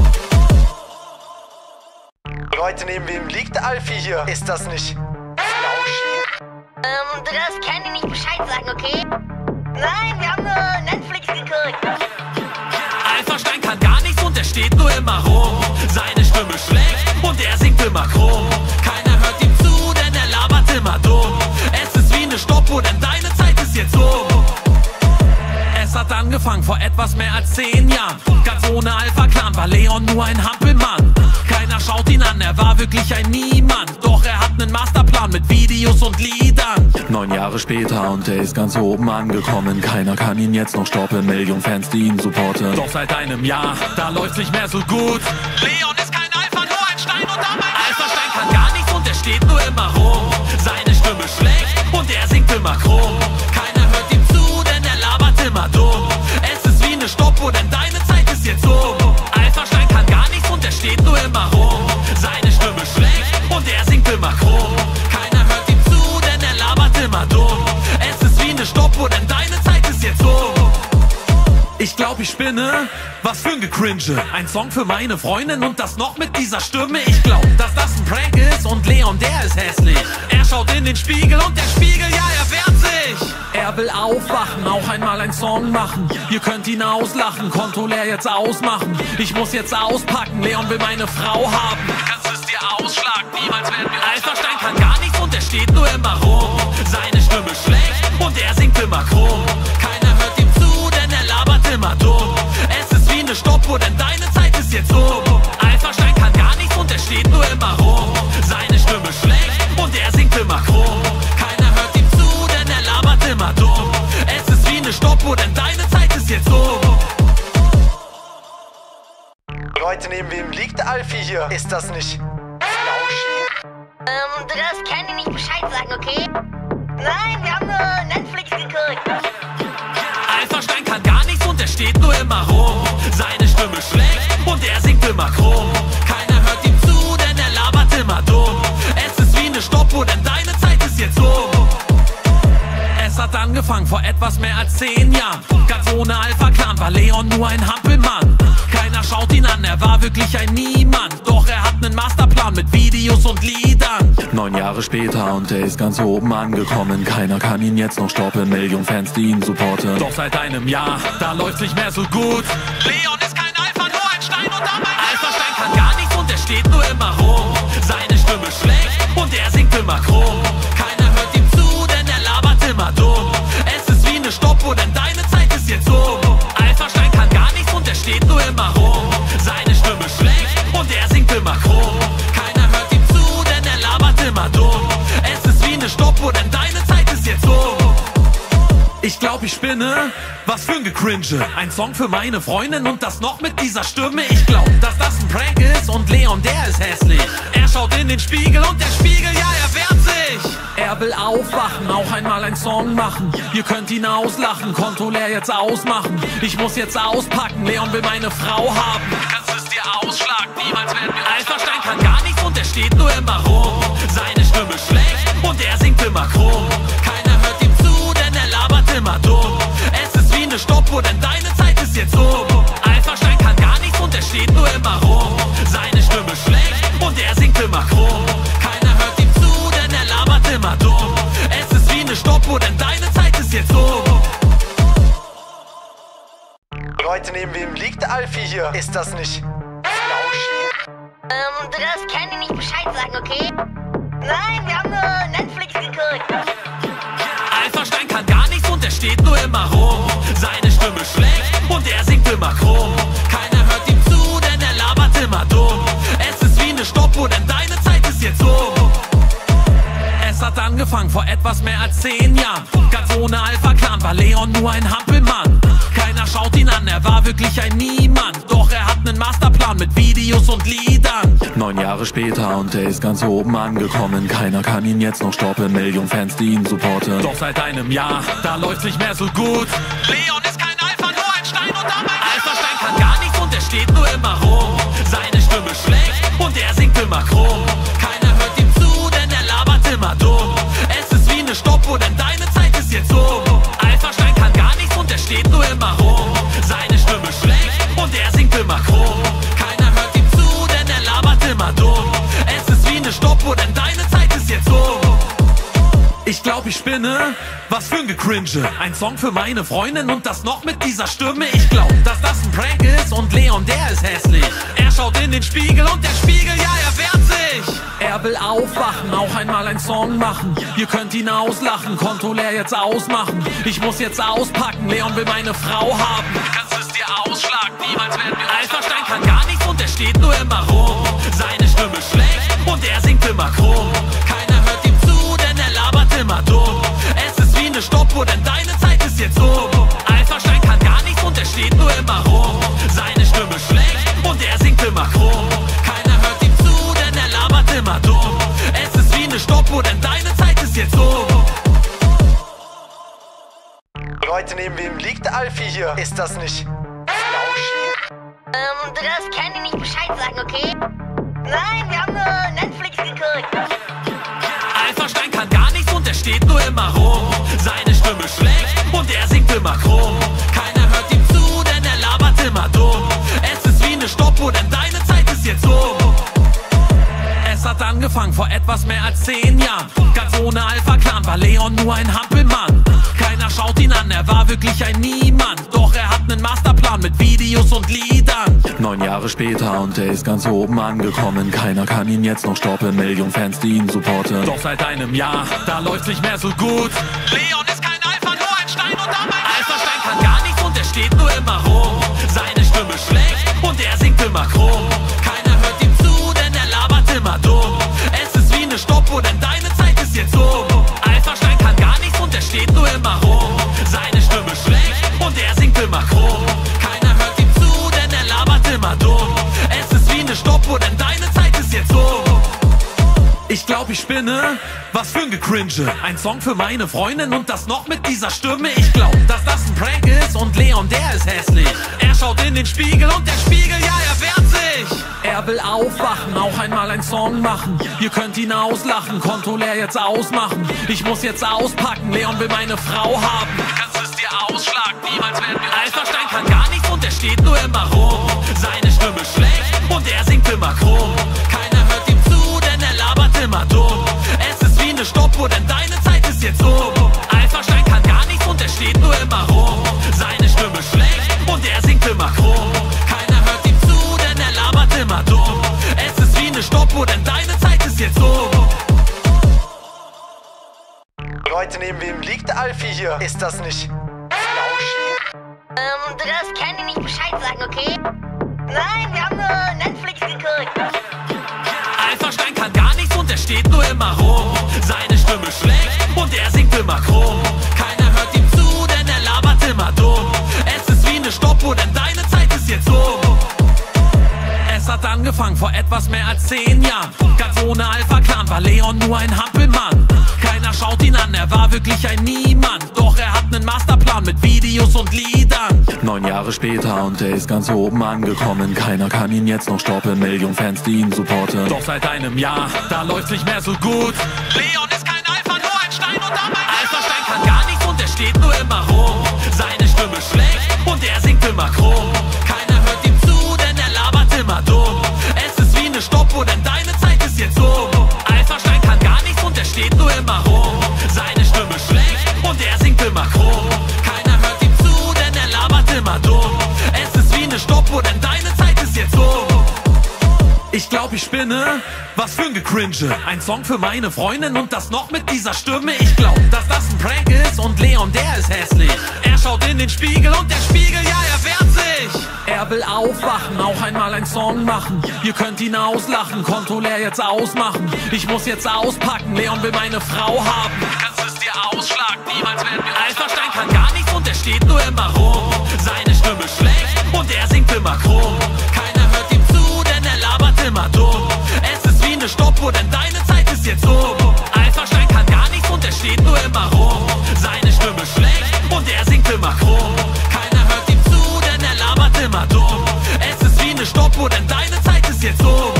Leute, neben wem liegt Alfie hier? Ist das nicht Flauschi? Du darfst Candy nicht Bescheid sagen, okay? Nein, wir haben nur Netflix geguckt. Alphastein kann gar nichts und er steht nur immer rum. Seine Stimme schlecht und er singt immer krumm. Keiner hört ihm zu, denn er labert angefangen vor etwas mehr als 10 Jahren. Ganz ohne Alpha-Clan war Leon nur ein Hampelmann. Keiner schaut ihn an, er war wirklich ein Niemand. Doch er hat nen Masterplan mit Videos und Liedern. 9 Jahre später und er ist ganz oben angekommen. Keiner kann ihn jetzt noch stoppen, Millionen Fans, die ihn supporten. Doch seit einem Jahr, da läuft's nicht mehr so gut. Leon ist kein Alpha, nur ein Stein und dabei Alpha-Stein kann gar nichts und er steht nur immer rum. Seine Stimme schlecht und er singt immer krumm. Keiner hört ihm zu, denn er labert immer dumm. Es ist wie ne Stoppuhr, denn deine Zeit ist jetzt um. Alpha-Stein kann gar nichts und er steht nur immer rum. Seine Stimme schlecht und er singt immer krumm. Keiner hört ihm zu, denn er labert immer dumm. Es ist wie ne Stoppuhr, denn deine Zeit ist jetzt um. Ich glaub, ich spinne, was für ein Gecringe. Ein Song für meine Freundin und das noch mit dieser Stimme. Ich glaub, dass das ein Prank ist und Leon, der ist hässlich. Er schaut in den Spiegel und der Spiegel, ja, er wehrt sich. Er will aufwachen, auch einmal einen Song machen. Ihr könnt ihn auslachen, Konto leer jetzt ausmachen. Ich muss jetzt auspacken, Leon will meine Frau haben. Kannst es dir ausschlagen, niemals werden wir Alpha-Stein kann gar nichts und er steht nur immer rum. Seine Stimme schlecht und er singt immer krumm. Keiner hört ihm zu, denn er labert immer dumm. Es ist wie ne Stoppuhr, denn deine Zeit ist jetzt um. Alpha-Stein kann gar nichts und er steht nur immer rum. Seine Stimme schlecht und er singt immer krumm. Keiner hört ihm zu, denn er labert immer dumm. Es ist wie ne Stoppuhr, denn deine Zeit ist jetzt um. Leute, neben wem liegt Alfie hier? Ist das nicht Flauschi? Du darfst Candy nicht Bescheid sagen, okay? Nein, wir haben nur Netflix geguckt. Alpha-Stein kann gar nichts und er steht nur immer rum. Seine Stimme schlecht und er singt immer krumm. Keiner hört ihm zu, denn er labert immer dumm. Es ist wie ne Stoppuhr, denn deine Zeit ist jetzt um. Es hat angefangen vor etwas mehr als 10 Jahren. Ganz ohne Alpha-Clan war Leon nur ein Hampelmann. Keiner schaut ihn an, er war wirklich ein Niemand. Doch er hat nen Masterplan mit Videos und Liedern. 9 Jahre später und er ist ganz oben angekommen. Keiner kann ihn jetzt noch stoppen, Millionen Fans, die ihn supporten. Doch seit einem Jahr, da läuft's nicht mehr so gut. Leon ist kein Alpha, nur ein Stein und dabei Alpha-Stein kann gar nichts und er steht nur immer rum. Seine Stimme schlecht und er singt immer krumm. Keiner hört ihm zu, denn er labert immer dumm. Es ist wie ne Stoppuhr, denn deine Zeit ist jetzt um. Alpha-Stein kann gar nichts und er steht nur immer rum. Seine Stimme schlecht und er singt immer krumm. Keiner hört ihm zu, denn er labert immer dumm. Es ist wie ne Stoppuhr, denn deine Zeit ist jetzt um. Ich glaub, ich spinne, was für ein Gecringe. Ein Song für meine Freundin und das noch mit dieser Stimme. Ich glaub, dass das ein Prank ist und Leon, der ist hässlich. Er schaut in den Spiegel und der Spiegel, ja, er wehrt sich. Er will aufwachen, auch einmal einen Song machen. Ihr könnt ihn auslachen, Konto leer jetzt ausmachen. Ich muss jetzt auspacken, Leon will meine Frau haben. Kannst es dir ausschlagen, niemals werden wir Alpha-Stein kann gar nichts und er steht nur immer rum. Seine Stimme schlecht und er singt immer krumm. Keiner hört ihm zu, denn er labert immer dumm. Es ist wie ne Stoppuhr, denn deine Zeit ist jetzt um. Alpha-Stein kann gar nichts und er steht nur immer rum. Seine Stimme schlecht und er singt immer krumm. Keiner hört ihm zu, denn er labert immer dumm. Es ist wie ne Stoppuhr, denn deine Zeit ist jetzt um. Leute, neben wem liegt Alfie hier? Ist das nicht Flauschi? Du darfst Candy nicht Bescheid sagen, okay? Nein, wir haben nur Netflix geguckt. Alpha-Stein kann gar nichts und er steht nur immer rum. Seine Stimme schlecht und er singt immer krumm. Keiner hört ihm zu, denn er labert immer dumm. Es ist wie ne Stoppuhr, denn deine Zeit ist jetzt um. Es hat angefangen vor etwas mehr als 10 Jahren. Ganz ohne Alpha-Clan war Leon nur ein Hampelmann. Keiner schaut ihn an, er war wirklich ein Niemand. Doch er hat nen Masterplan mit Videos und Liedern. 9 Jahre später und er ist ganz oben angekommen. Keiner kann ihn jetzt noch stoppen, Millionen Fans, die ihn supporten. Doch seit einem Jahr, da läuft's nicht mehr so gut. Leon ist kein Alpha, nur ein Stein und dabei Alpha-Stein kann gar nichts und er steht nur immer rum. Seine Stimme schlecht und er singt immer krumm. Keiner hört ihm zu, denn er labert immer dumm. Es ist wie ne Stoppuhr, denn deine Zeit ist jetzt um. Alpha-Stein kann gar nichts und er steht nur immer rum. Seine Stimme schlecht und er singt immer krumm. Keiner hört ihm zu, denn er labert immer dumm. Es ist wie ne Stoppuhr, denn deine Zeit ist jetzt um. Ich glaub, ich spinne, was für ein Gecringe. Ein Song für meine Freundin und das noch mit dieser Stimme. Ich glaub, dass das ein Prank ist und Leon, der ist hässlich. Er schaut in den Spiegel und der Spiegel, ja, er wehrt sich. Er will aufwachen, auch einmal einen Song machen. Ihr könnt ihn auslachen, Konto leer jetzt ausmachen. Ich muss jetzt auspacken, Leon will meine Frau haben. Kannst es dir ausschlagen, niemals werden wir Alpha-Stein kann gar nichts und er steht nur immer rum. Seine Stimme schlecht und er singt immer krumm. Keiner hört ihm zu, denn er labert immer dumm. Es ist wie eine Stoppuhr, denn deine Zeit ist jetzt um. Alpha-Stein kann gar nichts und er steht nur immer rum. Seine Stimme schlecht und er singt immer krumm. Keiner hört ihm zu, denn er labert immer dumm. Es ist wie eine Stoppuhr, denn deine Zeit ist jetzt um. Leute, neben wem liegt Alfie hier? Ist das nicht Lauschi? Du darfst Candy nicht Bescheid sagen, okay? Nein, wir haben nur Netflix geguckt. Alpha-Stein kann gar nichts und er steht nur immer rum. Seine Stimme schlecht und er singt immer krumm. Keiner hört ihm zu, denn er labert immer dumm. Es ist wie eine Stoppuhr, denn deine Zeit ist jetzt um. Es hat angefangen vor etwas mehr als 10 Jahren. Ganz ohne Alpha-Clan war Leon nur ein Hampelmann. Keiner schaut ihn an, er war wirklich ein Niemand. Doch er hat einen Masterplan mit Videos und Liedern. 9 Jahre später und er ist ganz oben angekommen. Keiner kann ihn jetzt noch stoppen, Millionen Fans, die ihn supporten. Doch seit einem Jahr, da läuft's nicht mehr so gut. Leon ist kein Alpha, nur ein Stein und dabei Alpha-Stein kann gar nichts und er steht nur immer rum. Seine Stimme schlecht und er singt immer krumm. Keiner hört ihm zu, denn er labert immer dumm. Es ist wie eine Stoppuhr, denn deine Zeit ist jetzt um. Alpha-Stein kann gar nichts und er steht nur immer rum. Seine Stimme schlecht und er singt immer krumm. Keiner hört ihm zu, denn er labert immer dumm. Es ist wie eine Stoppuhr, denn deine Zeit ist jetzt um. Ich glaub, ich spinne, was für ein Gecringe. Ein Song für meine Freundin und das noch mit dieser Stimme. Ich glaub, dass das ein Prank ist und Leon, der ist hässlich. Er schaut in den Spiegel und der Spiegel, ja, er wehrt sich. Er will aufwachen, auch einmal einen Song machen. Ihr könnt ihn auslachen, Konto leer jetzt ausmachen. Ich muss jetzt auspacken, Leon will meine Frau haben. Kannst es dir ausschlagen, niemals werden wir Alpha-Stein kann gar nichts und er steht nur immer rum. Seine Stimme schlecht und er singt immer krumm. Keiner hört ihm zu, denn er labert immer dumm. Es ist wie eine Stoppuhr, denn deine Zeit ist jetzt um. Alpha-Stein kann gar nichts und er steht nur immer rum. Seine Stimme schlecht und er singt immer krumm. Keiner hört ihm zu, denn er labert immer dumm. Es ist wie eine Stoppuhr, denn deine Zeit ist jetzt um. Leute, neben wem liegt Alfie hier? Ist das nicht Lauschi? Du darfst Candy nicht Bescheid sagen, okay? Nein, wir haben nur Netflix geguckt. Alpha-Stein kann gar nichts und er steht nur immer rum. Seine Stimme schlecht und er singt immer krumm. Keiner hört ihm zu, denn er labert immer dumm. Es ist wie eine Stoppuhr, denn deine Zeit ist jetzt um. Es hat angefangen vor etwas mehr als 10 Jahren. Ganz ohne Alpha-Clan war Leon nur ein Hampelmann. Keiner schaut ihn an, er war wirklich ein Niemand. Doch er hat einen Masterplan mit Videos und Liedern. 9 Jahre später und er ist ganz oben angekommen. Keiner kann ihn jetzt noch stoppen, Millionen Fans, die ihn supporten. Doch seit einem Jahr, da läuft's nicht mehr so gut. Leon ist kein Alpha, nur ein Stein und dabei Alpha-Stein kann gar nichts und er steht nur immer rum. Seine Stimme schlecht und er singt immer krumm. Keiner hört ihm zu, denn er labert immer dumm. Es ist wie eine Stoppuhr, denn deine Zeit ist jetzt um. Alpha-Stein kann gar nichts und er steht nur immer rum. Seine Stimme schlecht und er singt immer krumm. Keiner hört ihm zu, denn er labert immer dumm. Es ist wie eine Stoppuhr, denn deine Zeit ist jetzt um. Ich glaub, ich spinne, was für ein Gecringe. Ein Song für meine Freundin und das noch mit dieser Stimme. Ich glaub, dass das ein Prank ist und Leon, der ist hässlich. Er schaut in den Spiegel und der Spiegel, ja, er wehrt sich. Er will aufwachen, auch einmal einen Song machen. Ihr könnt ihn auslachen, Konto leer jetzt ausmachen. Ich muss jetzt auspacken, Leon will meine Frau haben. Kannst es dir ausschlagen, niemals werden wir Alpha-Stein kann gar nichts und er steht nur immer rum. Seine Stimme schlecht und er singt immer krumm. Keiner hört ihm zu, denn er labert immer dumm. Es ist wie eine Stoppuhr, denn deine Zeit ist jetzt um. Alpha-Stein kann gar nichts und er steht nur immer rum. Seine Stimme schlecht und er singt immer krumm. Keiner hört ihm zu, denn er labert immer dumm. Es ist wie eine Stoppuhr, denn deine Zeit ist jetzt um.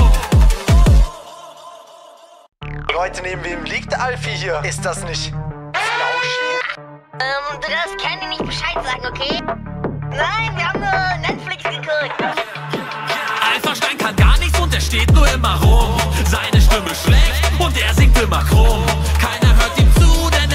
Leute, neben wem liegt Alfie hier? Ist das nicht Lauschi? Du darfst Candy nicht Bescheid sagen, okay? Nein, wir haben nur Netflix geguckt. Alpha-Stein kann gar nichts und er steht nur immer rum. Seine Stimme schlecht und er singt immer krumm. Keiner hört ihm zu, denn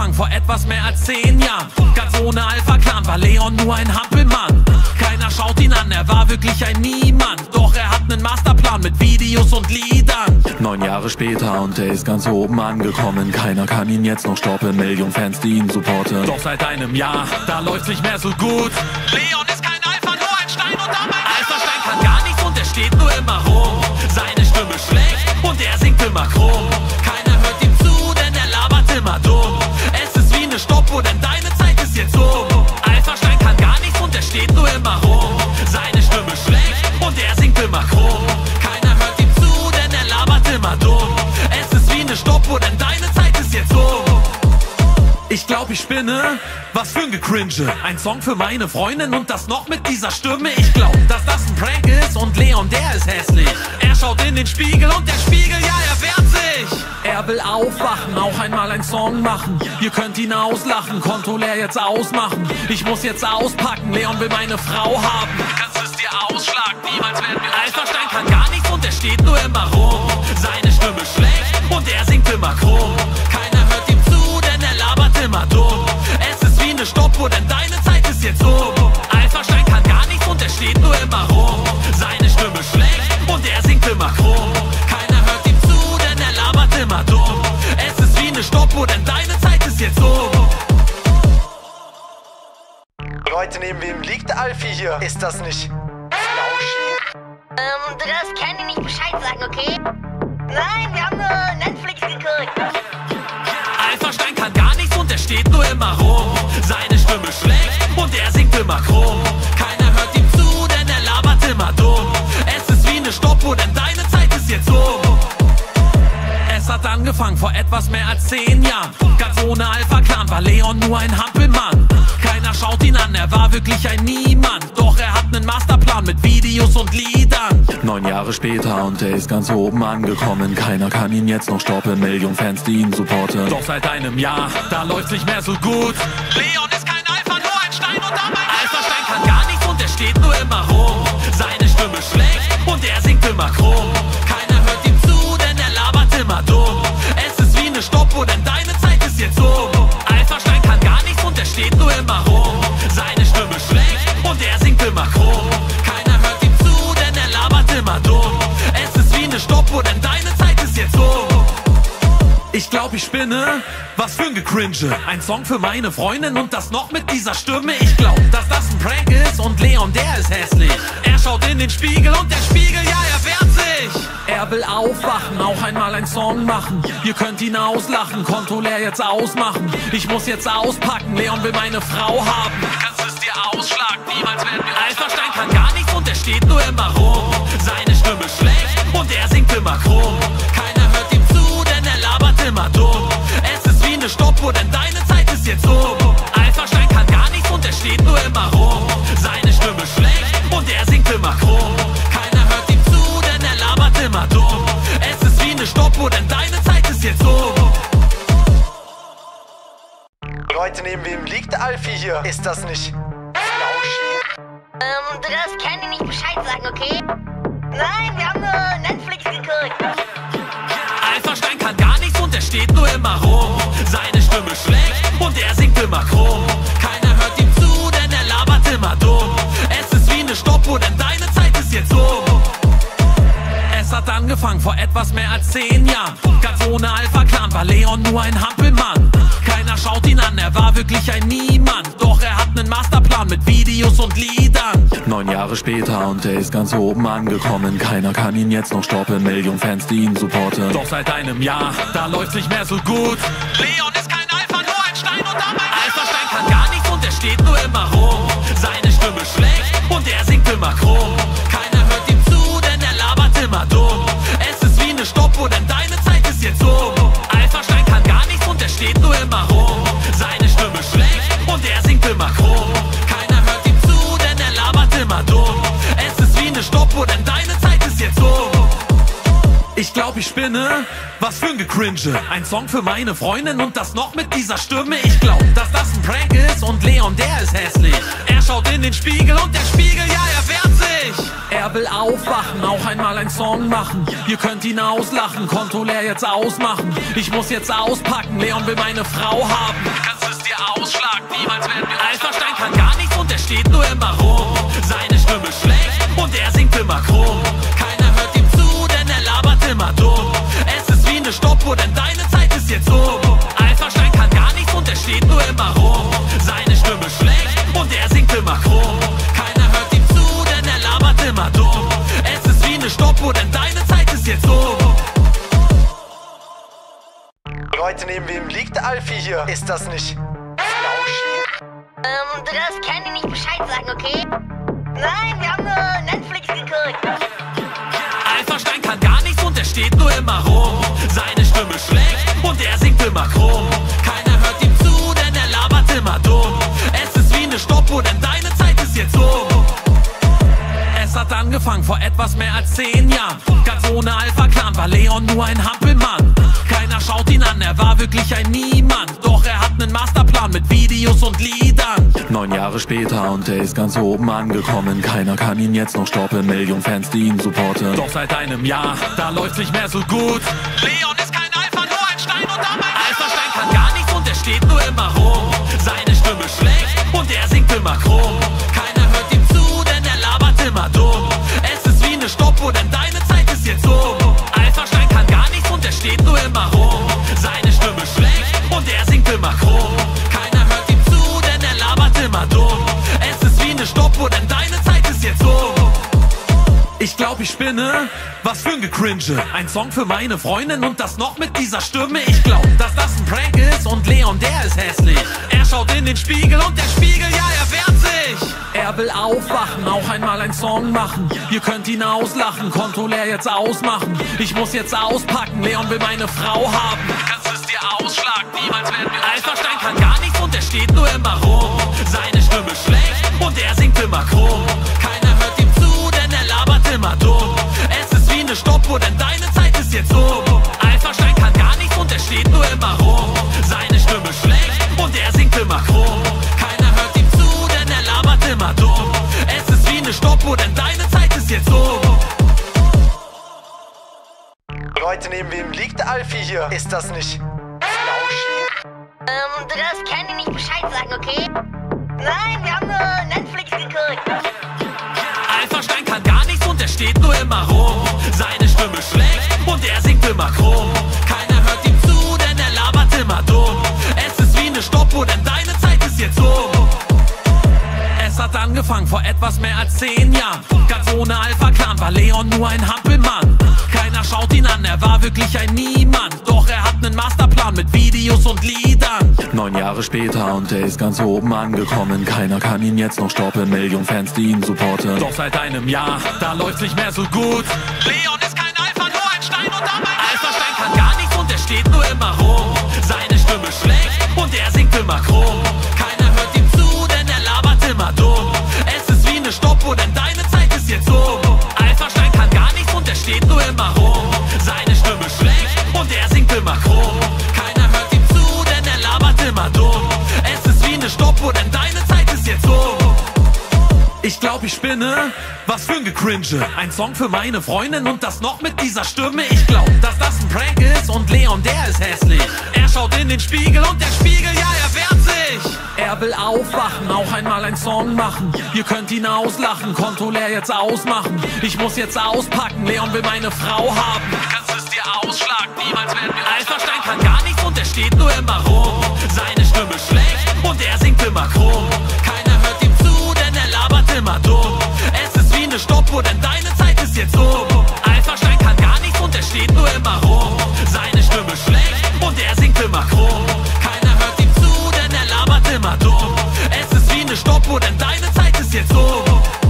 angefangen vor etwas mehr als 10 Jahren. Ganz ohne Alpha-Clan war Leon nur ein Hampelmann. Keiner schaut ihn an, er war wirklich ein Niemand. Doch er hat nen Masterplan mit Videos und Liedern. 9 Jahre später und er ist ganz oben angekommen. Keiner kann ihn jetzt noch stoppen, Millionen Fans, die ihn supporten. Doch seit einem Jahr, da läuft's nicht mehr so gut. Leon ist kein Alpha, nur ein Stein und ein Alpha-Stein kann gar nichts und er steht nur immer rum. Seine Stimme schlecht und er singt immer krumm. Keiner hört ihm zu, denn er labert immer dumm. Es ist wie ne Stoppuhr, denn deine Zeit ist jetzt um. Alpha-Stein kann gar nichts und er steht nur immer rum. Seine Stimme schlecht und er singt immer krumm. Keiner hört ihm zu, denn er labert immer dumm. Es ist wie ne Stoppuhr, denn deine Zeit ist jetzt um. Ich glaub, ich spinne, was für ein Gecringe. Ein Song für meine Freundin und das noch mit dieser Stimme. Ich glaub, dass das ein Prank ist und Leon, der ist hässlich. Er schaut in den Spiegel und der Spiegel, ja, er wehrt sich. Er will aufwachen, auch einmal einen Song machen. Ihr könnt ihn auslachen, Konto leer jetzt ausmachen. Ich muss jetzt auspacken, Leon will meine Frau haben. Kannst es dir ausschlagen, niemals werden wir Alpha-Stein kann gar nichts und er steht nur immer rum. Seine Stimme schlecht und er singt immer krumm. Keiner hört ihm zu, denn er labert immer dumm. Es ist wie ne Stoppuhr, denn deine Zeit ist jetzt um. Alpha-Stein kann gar nichts und er steht nur immer rum. Seine Stimme schlecht und er singt immer krumm. Keiner hört ihm zu, denn er labert immer dumm. Es ist wie ne Stoppuhr, denn deine Zeit ist jetzt um. Leute, neben wem liegt Alfie hier? Ist das nicht Flauschi? Du darfst Candy nicht Bescheid sagen, okay? Nein, wir haben nur Netflix geguckt. Alpha-Stein kann gar nichts und er steht nur immer rum. Seine Stimme schlecht und er singt immer krumm. Keiner hört ihm zu, denn er labert immer dumm. Es ist wie ne Stoppuhr, denn deine Zeit ist jetzt um. Es hat angefangen vor etwas mehr als 10 Jahren. Ganz ohne Alpha-Clan war Leon nur ein Hampelmann. Keiner schaut ihn an, er war wirklich ein Niemand. Doch er hat nen Masterplan mit Videos und Liedern. 9 Jahre später und er ist ganz oben angekommen. Keiner kann ihn jetzt noch stoppen, Millionen Fans, die ihn supporten. Doch seit einem Jahr, da läuft's nicht mehr so gut. Leon ist kein Alpha, nur ein Stein und ein Alpha-Stein kann gar nichts und er steht nur immer rum. Seine Stimme schlecht und er singt immer krumm. Keiner hört ihm zu, denn er labert immer dumm. Es ist wie ne Stoppuhr, denn deine Zeit ist jetzt um. Alpha-Stein kann gar nichts und er steht nur immer rum. Seine Stimme schlecht und er singt immer krumm. Keiner hört ihm zu, denn er labert immer dumm. Es ist wie ne Stoppuhr, denn deine Zeit ist jetzt um. Ich glaub, ich spinne, was für ein Gecringe. Ein Song für meine Freundin und das noch mit dieser Stimme. Ich glaub, dass das ein Prank ist und Leon, der ist hässlich. Er schaut in den Spiegel und der Spiegel, ja, er wehrt sich. Er will aufwachen, auch einmal einen Song machen. Ihr könnt ihn auslachen, Konto leer jetzt ausmachen. Ich muss jetzt auspacken, Leon will meine Frau haben. Kannst es dir ausschlagen, niemals werden wir Alpha-Stein kann gar nichts und er steht nur immer rum. Seine Stimme schlecht und er singt immer krumm. Keiner hört ihm zu, denn er labert immer dumm. Es ist wie ne Stoppuhr, denn deine Zeit ist jetzt um. Alpha-Stein kann gar nichts und er steht nur immer rum. Seine Stimme schlecht und er singt immer krumm. Keiner hört ihm zu, denn er labert immer dumm. Es ist wie ne Stoppuhr, denn deine Zeit ist jetzt um. Leute, neben wem liegt Alfie hier? Ist das nicht Flauschi? Du darfst Candy nicht Bescheid sagen, okay? Nein, wir haben nur Netflix geguckt. Alpha-Stein kann gar nichts und er steht nur immer rum. Seine Stimme schlecht und er singt immer krumm. Keiner hört ihm zu, denn er labert immer dumm. Es ist wie ne Stoppuhr, denn deine Zeit ist jetzt um. Es hat angefangen vor etwas mehr als 10 Jahren. Ganz ohne Alpha-Clan war Leon nur ein Hampelmann. Keiner schaut ihn an, er war wirklich ein Niemand. Doch er hat nen Masterplan mit Videos und Liedern. 9 Jahre später und er ist ganz oben angekommen. Keiner kann ihn jetzt noch stoppen, Millionen Fans, die ihn supporten. Doch seit einem Jahr, da läuft's nicht mehr so gut. Leon ist kein Alpha, nur ein Stein und ein Alpha-Stein kann gar nichts und er steht nur immer rum. Seine Stimme schlecht und er singt immer krumm. Keiner hört ihm zu, denn er labert immer dumm. Es ist wie ne Stoppuhr, denn deine Zeit ist jetzt um. Alpha-Stein kann gar nichts und er steht nur immer rum. Seine Stimme schlecht und er singt immer krumm. Keiner hört ihm zu, denn er labert immer dumm. Es ist wie ne Stoppuhr, denn deine Zeit ist jetzt um. Ich glaub, ich spinne, was für ein Gecringe. Ein Song für meine Freundin und das noch mit dieser Stimme. Ich glaub, dass das ein Prank ist und Leon, der ist hässlich. Er schaut in den Spiegel und der Spiegel, ja, er wehrt sich. Er will aufwachen, auch einmal einen Song machen. Ihr könnt ihn auslachen, Konto leer jetzt ausmachen. Ich muss jetzt auspacken, Leon will meine Frau haben. Kannst es dir ausschlagen, niemals werden wir Alpha-Stein kann gar nichts und er steht nur immer rum. Seine Stimme schlecht und er singt immer krumm. Keiner hört ihm zu, denn er labert immer dumm. Es ist wie eine Stoppuhr, denn deine Zeit ist jetzt um. Alpha-Stein kann gar nichts und er steht nur immer rum. Seine Stimme schlecht und er singt immer krumm. Keiner hört ihm zu, denn er labert immer dumm. Es ist wie eine Stoppuhr, denn deine Zeit ist jetzt um. Leute, neben wem liegt Alfie hier? Ist das nicht Flauschi? Du darfst Candy nicht Bescheid sagen, okay? Nein, wir haben nur Netflix geguckt. Alpha-Stein kann gar nichts und er steht nur immer rum. Seine Stimme schlecht und er singt immer krumm. Keiner hört ihm zu, denn er labert immer dumm. Es ist wie eine Stoppuhr, denn deine Zeit ist jetzt um. Es hat angefangen vor etwas mehr als 10 Jahren. Ganz ohne Alpha-Clan war Leon nur ein Hampelmann. Keiner schaut ihn an, er war wirklich ein Niemand. Doch er hat einen Masterplan mit Videos und Liedern. 9 Jahre später und er ist ganz oben angekommen. Keiner kann ihn jetzt noch stoppen, Millionen Fans, die ihn supporten. Doch seit einem Jahr, da läuft's nicht mehr so gut. Leon ist kein Alpha, nur ein Stein und dabei Alpha-Stein kann gar nichts und er steht nur immer rum. Seine Stimme schlecht und er singt immer krumm. Keiner hört ihm zu, denn er labert immer dumm. Es ist wie eine Stoppuhr, denn deine Zeit ist jetzt um. Alpha-Stein kann gar nichts und er steht nur immer rum. Seine Stimme schlecht und er singt immer krumm. Keiner hört ihm zu, denn er labert immer dumm. Es ist wie eine Stoppuhr, denn deine Zeit ist jetzt um. Ich glaub, ich spinne, was für ein Gecringe. Ein Song für meine Freundin und das noch mit dieser Stimme. Ich glaub, dass das ein Prank ist und Leon, der ist hässlich. Er schaut in den Spiegel und der Spiegel, ja, er wehrt sich. Er will aufwachen, auch einmal einen Song machen. Ihr könnt ihn auslachen, Konto leer jetzt ausmachen. Ich muss jetzt auspacken, Leon will meine Frau haben. Kannst es dir ausschlagen, niemals werden wir Alpha-Stein kann gar nichts und er steht nur immer rum. Seine Stimme schlecht und er singt immer krumm. Keiner hört ihm zu, denn er labert immer dumm. Es ist wie eine Stoppuhr, denn deine Zeit ist jetzt um. Alpha-Stein kann gar nichts und er steht nur immer rum. Seine Stimme schlecht und er singt immer krumm. Keiner hört ihm zu, denn er labert immer dumm. Es ist wie eine Stoppuhr, denn deine Zeit ist jetzt um. Leute, neben wem liegt Alfie hier? Ist das nicht Flauschi? Du darfst Candy nicht Bescheid sagen, okay? Nein, wir haben nur Netflix geguckt. Alpha-Stein kann gar nichts und er steht nur immer rum. Seine Stimme schlecht und er singt immer krumm. Keiner hört ihm zu, denn er labert immer dumm. Es ist wie eine Stoppuhr, denn deine Zeit ist jetzt um. Es hat angefangen vor etwas mehr als 10 Jahren. Ganz ohne Alpha-Clan war Leon nur ein Hampelmann. Keiner schaut ihn an, er war wirklich ein Niemand. Doch er hat einen Masterplan mit Videos und Liedern. 9 Jahre später und er ist ganz oben angekommen. Keiner kann ihn jetzt noch stoppen, Millionen Fans, die ihn supporten. Doch seit einem Jahr, da läuft's nicht mehr so gut. Leon ist kein Alpha, nur ein Stein und dabei Alpha-Stein kann gar nichts und er steht nur immer rum. Seine Stimme schlecht und er singt immer krumm. Keiner hört ihm zu, denn er labert immer dumm. Es ist wie eine Stoppuhr, denn deine Zeit ist jetzt um. Alpha-Stein kann gar nichts und er steht nur immer rum. Seine Stimme schlecht und er singt immer krumm. Keiner hört ihm zu, denn er labert immer dumm. Es ist wie eine Stoppuhr, denn deine Zeit ist jetzt um. Ich glaub, ich spinne, was für ein Gecringe. Ein Song für meine Freundin und das noch mit dieser Stimme. Ich glaub, dass das ein Prank ist und Leon, der ist hässlich. Er schaut in den Spiegel und der Spiegel, ja, er wehrt sich. Er will aufwachen, auch einmal einen Song machen. Ihr könnt ihn auslachen, Konto leer jetzt ausmachen. Ich muss jetzt auspacken, Leon will meine Frau haben. Kannst es dir ausschlagen, niemals werden wir Alpha-Stein kann gar nichts und er steht nur immer rum. Seine Stimme schlecht und er singt immer krumm. Keiner hört ihm zu, denn er labert immer dumm. Es ist wie eine Stoppuhr, denn deine Zeit ist jetzt um. Alpha-Stein kann gar nichts und er steht nur immer rum. Seine Stimme schlecht und er singt immer krumm. Keiner hört ihm zu, denn er labert immer dumm. Es ist wie eine Stoppuhr, denn deine Zeit ist jetzt um.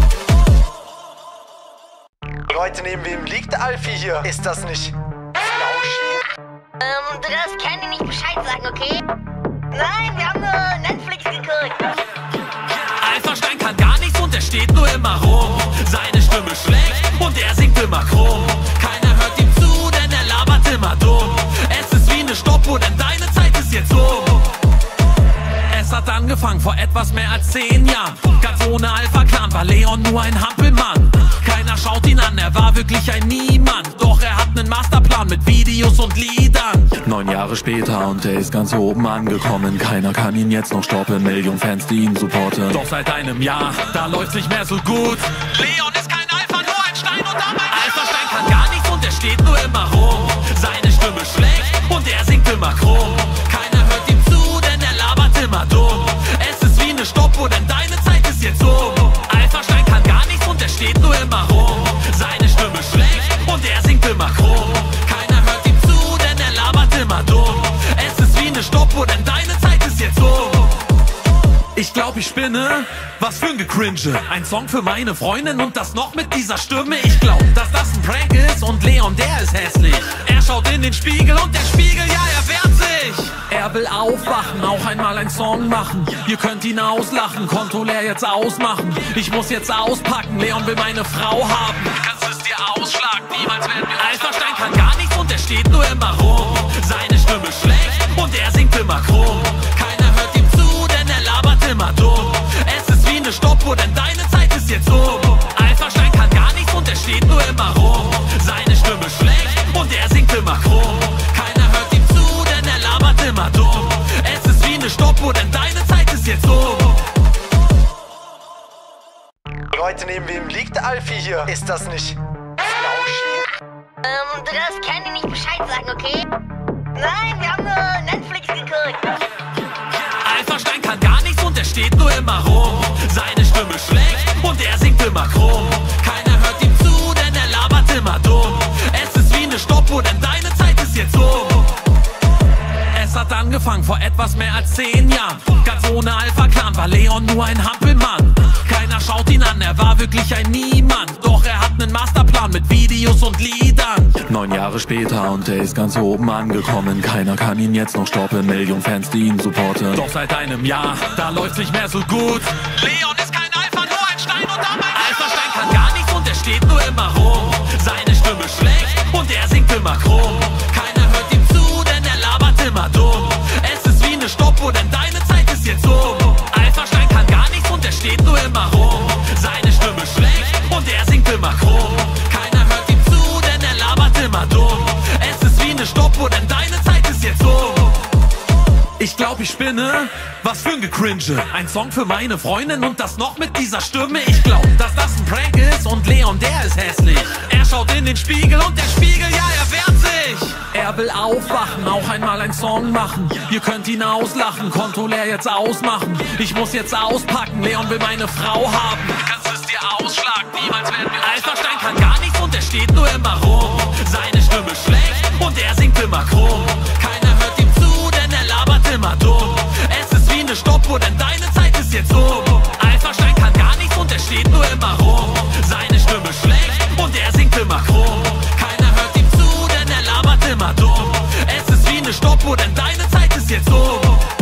Leute, neben wem liegt Alfie hier? Ist das nicht Flauschi? Du darfst Candy nicht Bescheid sagen, okay? Nein, wir haben nur Netflix geguckt. Alpha-Stein kann gar nichts und er steht nur immer rum. Seine Stimme schlecht und er singt immer krumm. Keiner hört ihm zu, denn er labert immer dumm. Es ist wie eine Stoppuhr, denn deine Zeit ist jetzt um. Es hat angefangen angefangen vor etwas mehr als 10 Jahren. Ganz ohne Alpha-Clan war Leon nur ein Hampelmann. Keiner schaut ihn an, er war wirklich ein Niemand. Doch er hat nen Masterplan mit Videos und Liedern. 9 Jahre später und er ist ganz oben angekommen. Keiner kann ihn jetzt noch stoppen, Millionen Fans, die ihn supporten. Doch seit einem Jahr, da läuft's nicht mehr so gut. Leon ist kein Alpha, nur ein Stein und dabei Alpha-Stein kann gar nichts und er steht nur immer rum. Seine Stimme schlecht und er singt immer krumm. Keiner hört ihm zu, denn er labert immer dumm. Es ist wie eine Stoppuhr, denn deine Zeit ist jetzt um. Alpha-Stein kann gar nichts und er steht nur immer rum. Seine Stimme schlecht und er singt immer krumm. Keiner hört ihm zu, denn er labert immer dumm. Es ist wie eine Stoppuhr, denn deine Zeit ist jetzt um. Ich glaub, ich spinne, was für ein Gecringe. Ein Song für meine Freundin und das noch mit dieser Stimme. Ich glaub, dass das ein Prank ist und Leon, der ist hässlich. Er schaut in den Spiegel und der Spiegel, ja, er wehrt sich. Er will aufwachen, auch einmal einen Song machen. Ihr könnt ihn auslachen, Konto leer jetzt ausmachen. Ich muss jetzt auspacken, Leon will meine Frau haben. Kannst es dir ausschlagen, niemals werden wir Alpha-Stein kann gar nichts und er steht nur immer rum. Seine Stimme schlecht und er singt immer krumm. Keiner hört ihm zu, denn er labert immer dumm. Es ist wie eine Stoppuhr, denn deine Zeit ist jetzt um. Alpha-Stein kann gar nichts und er steht nur immer rum. Seine Stimme schlecht und er singt immer krumm. Keiner hört ihm zu, denn er labert immer dumm. Es ist wie eine Stoppuhr, denn deine Zeit ist jetzt um. Leute, neben wem liegt Alfie hier? Ist das nicht Flauschi? Du darfst Candy nicht Bescheid sagen, okay? Nein, wir haben nur Netflix geguckt. Alpha-Stein kann gar nichts und er steht nur immer rum. Seine Stimme schlecht und er singt immer krumm. Keiner hört ihm zu, denn er labert immer dumm. Es ist wie eine Stoppuhr, denn deine Zeit ist jetzt um. Es hat angefangen vor etwas mehr als 10 Jahren. Ganz ohne Alpha-Clan war Leon nur ein Hampelmann. Keiner schaut ihn an, er war wirklich ein Niemand. Doch er hat nen Masterplan mit Videos und Liedern. 9 Jahre später und er ist ganz oben angekommen. Keiner kann ihn jetzt noch stoppen, Millionen Fans, die ihn supporten. Doch seit einem Jahr, da läuft's nicht mehr so gut. Leon ist kein Alpha, nur ein Stein und dabei Alpha-Stein kann gar nichts und er steht nur immer rum. Seine Stimme schlecht und er singt immer krumm. Keiner hört ihm zu, denn er labert immer dumm. Es ist wie eine Stoppuhr, denn deine Zeit ist jetzt um. Alpha-Stein kann gar nichts und er steht nur immer rum. Seine Stimme schlecht und er singt immer krumm. Keiner hört ihm zu, denn er labert immer dumm. Es ist wie eine Stoppuhr, denn deine Zeit ist jetzt um. Ich glaub, ich spinne, was für ein Gecringe. Ein Song für meine Freundin und das noch mit dieser Stimme. Ich glaub, dass das ein Prank ist und Leon, der ist hässlich. Er schaut in den Spiegel und der Spiegel, ja, er wehrt sich. Er will aufwachen, auch einmal einen Song machen. Ihr könnt ihn auslachen, Konto leer jetzt ausmachen. Ich muss jetzt auspacken, Leon will meine Frau haben. Kannst es dir ausschlagen, niemals werden wir Alpha-Stein kann gar nichts und er steht nur immer rum. Seine Stimme schlecht und er singt immer krumm. Keiner hört ihm zu, denn er labert immer dumm. Es ist wie eine Stoppuhr, denn deine Zeit ist jetzt um. Alpha-Stein kann gar nichts und er steht nur immer rum. Seine Stimme schlecht und er singt immer krumm. Keiner hört ihm zu, denn er labert immer dumm. Es ist wie eine Stoppuhr, denn deine Zeit ist jetzt um.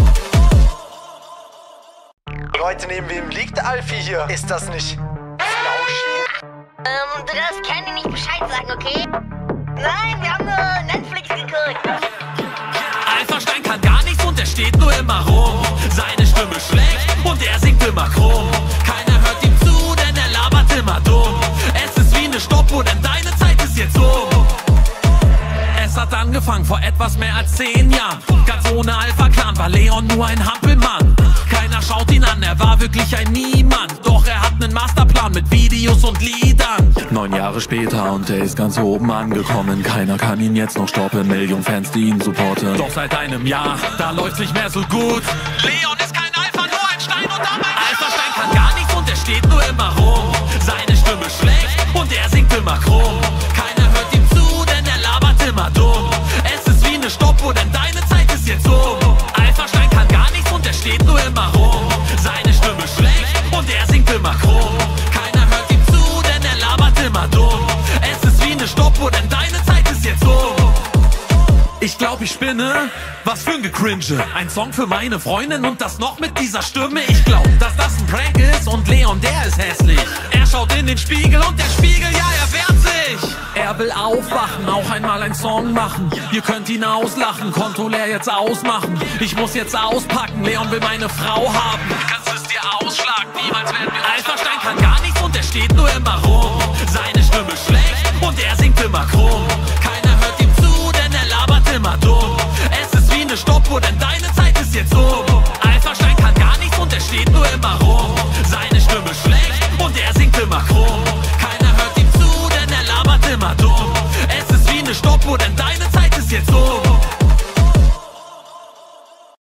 Leute, neben wem liegt Alfie hier? Ist das nicht Flauschi? Du darfst Candy nicht Bescheid sagen, okay? Nein, wir haben nur Netflix geguckt. Alpha-Stein kann gar nichts und er steht nur immer rum. Seine Stimme schlecht und er singt immer krumm. Keiner hört ihm zu, denn er labert immer dumm. Es ist wie eine Stoppuhr, denn deine Zeit ist jetzt um. Es hat angefangen vor etwas mehr als 10 Jahren. Ganz ohne Alpha-Clan war Leon nur ein Hampelmann. Keiner schaut ihn an, er war wirklich ein Niemand. Doch er hat nen Masterplan mit Videos und Liedern. 9 Jahre später und er ist ganz oben angekommen. Keiner kann ihn jetzt noch stoppen, Millionen Fans, die ihn supporten. Doch seit einem Jahr, da läuft's nicht mehr so gut. Leon ist kein Alpha, nur ein Stein und dabei Alpha-Stein kann gar nichts und er steht nur immer rum. Seine Stimme schlecht und er singt immer krumm. Keiner hört ihm zu, denn er labert immer dumm. Es ist wie eine Stoppuhr, denn deine Zeit ist jetzt um. Alpha-Stein kann gar nichts und er steht nur immer rum. Seine Stimme schlecht und er singt immer krumm. Keiner hört ihm zu, denn er labert immer dumm. Es ist wie eine Stoppuhr, denn deine Zeit ist jetzt um. Ich glaub, ich spinne. Was für ein Gecringe. Ein Song für meine Freundin und das noch mit dieser Stimme. Ich glaub, dass das ein Prank ist und Leon, der ist hässlich. Er schaut in den Spiegel und der Spiegel, ja, er wehrt sich. Er will aufwachen, auch einmal einen Song machen. Ihr könnt ihn auslachen, Konto leer jetzt ausmachen. Ich muss jetzt auspacken, Leon will meine Frau haben. Kannst es dir ausschlagen, niemals werden wir... Alphastein kann gar nichts und er steht nur immer rum. Seine Stimme schlecht und er singt immer krumm. Keiner hört ihm zu, denn er labert immer dumm. Es ist wie eine Stoppuhr, denn deine Zeit ist jetzt um. Alphastein kann gar nichts und er steht nur immer rum. Seine Stimme schlecht und er singt immer krumm. Keiner hört ihm zu, denn er labert immer dumm. Es ist wie eine Stoppuhr, denn deine Zeit ist jetzt um.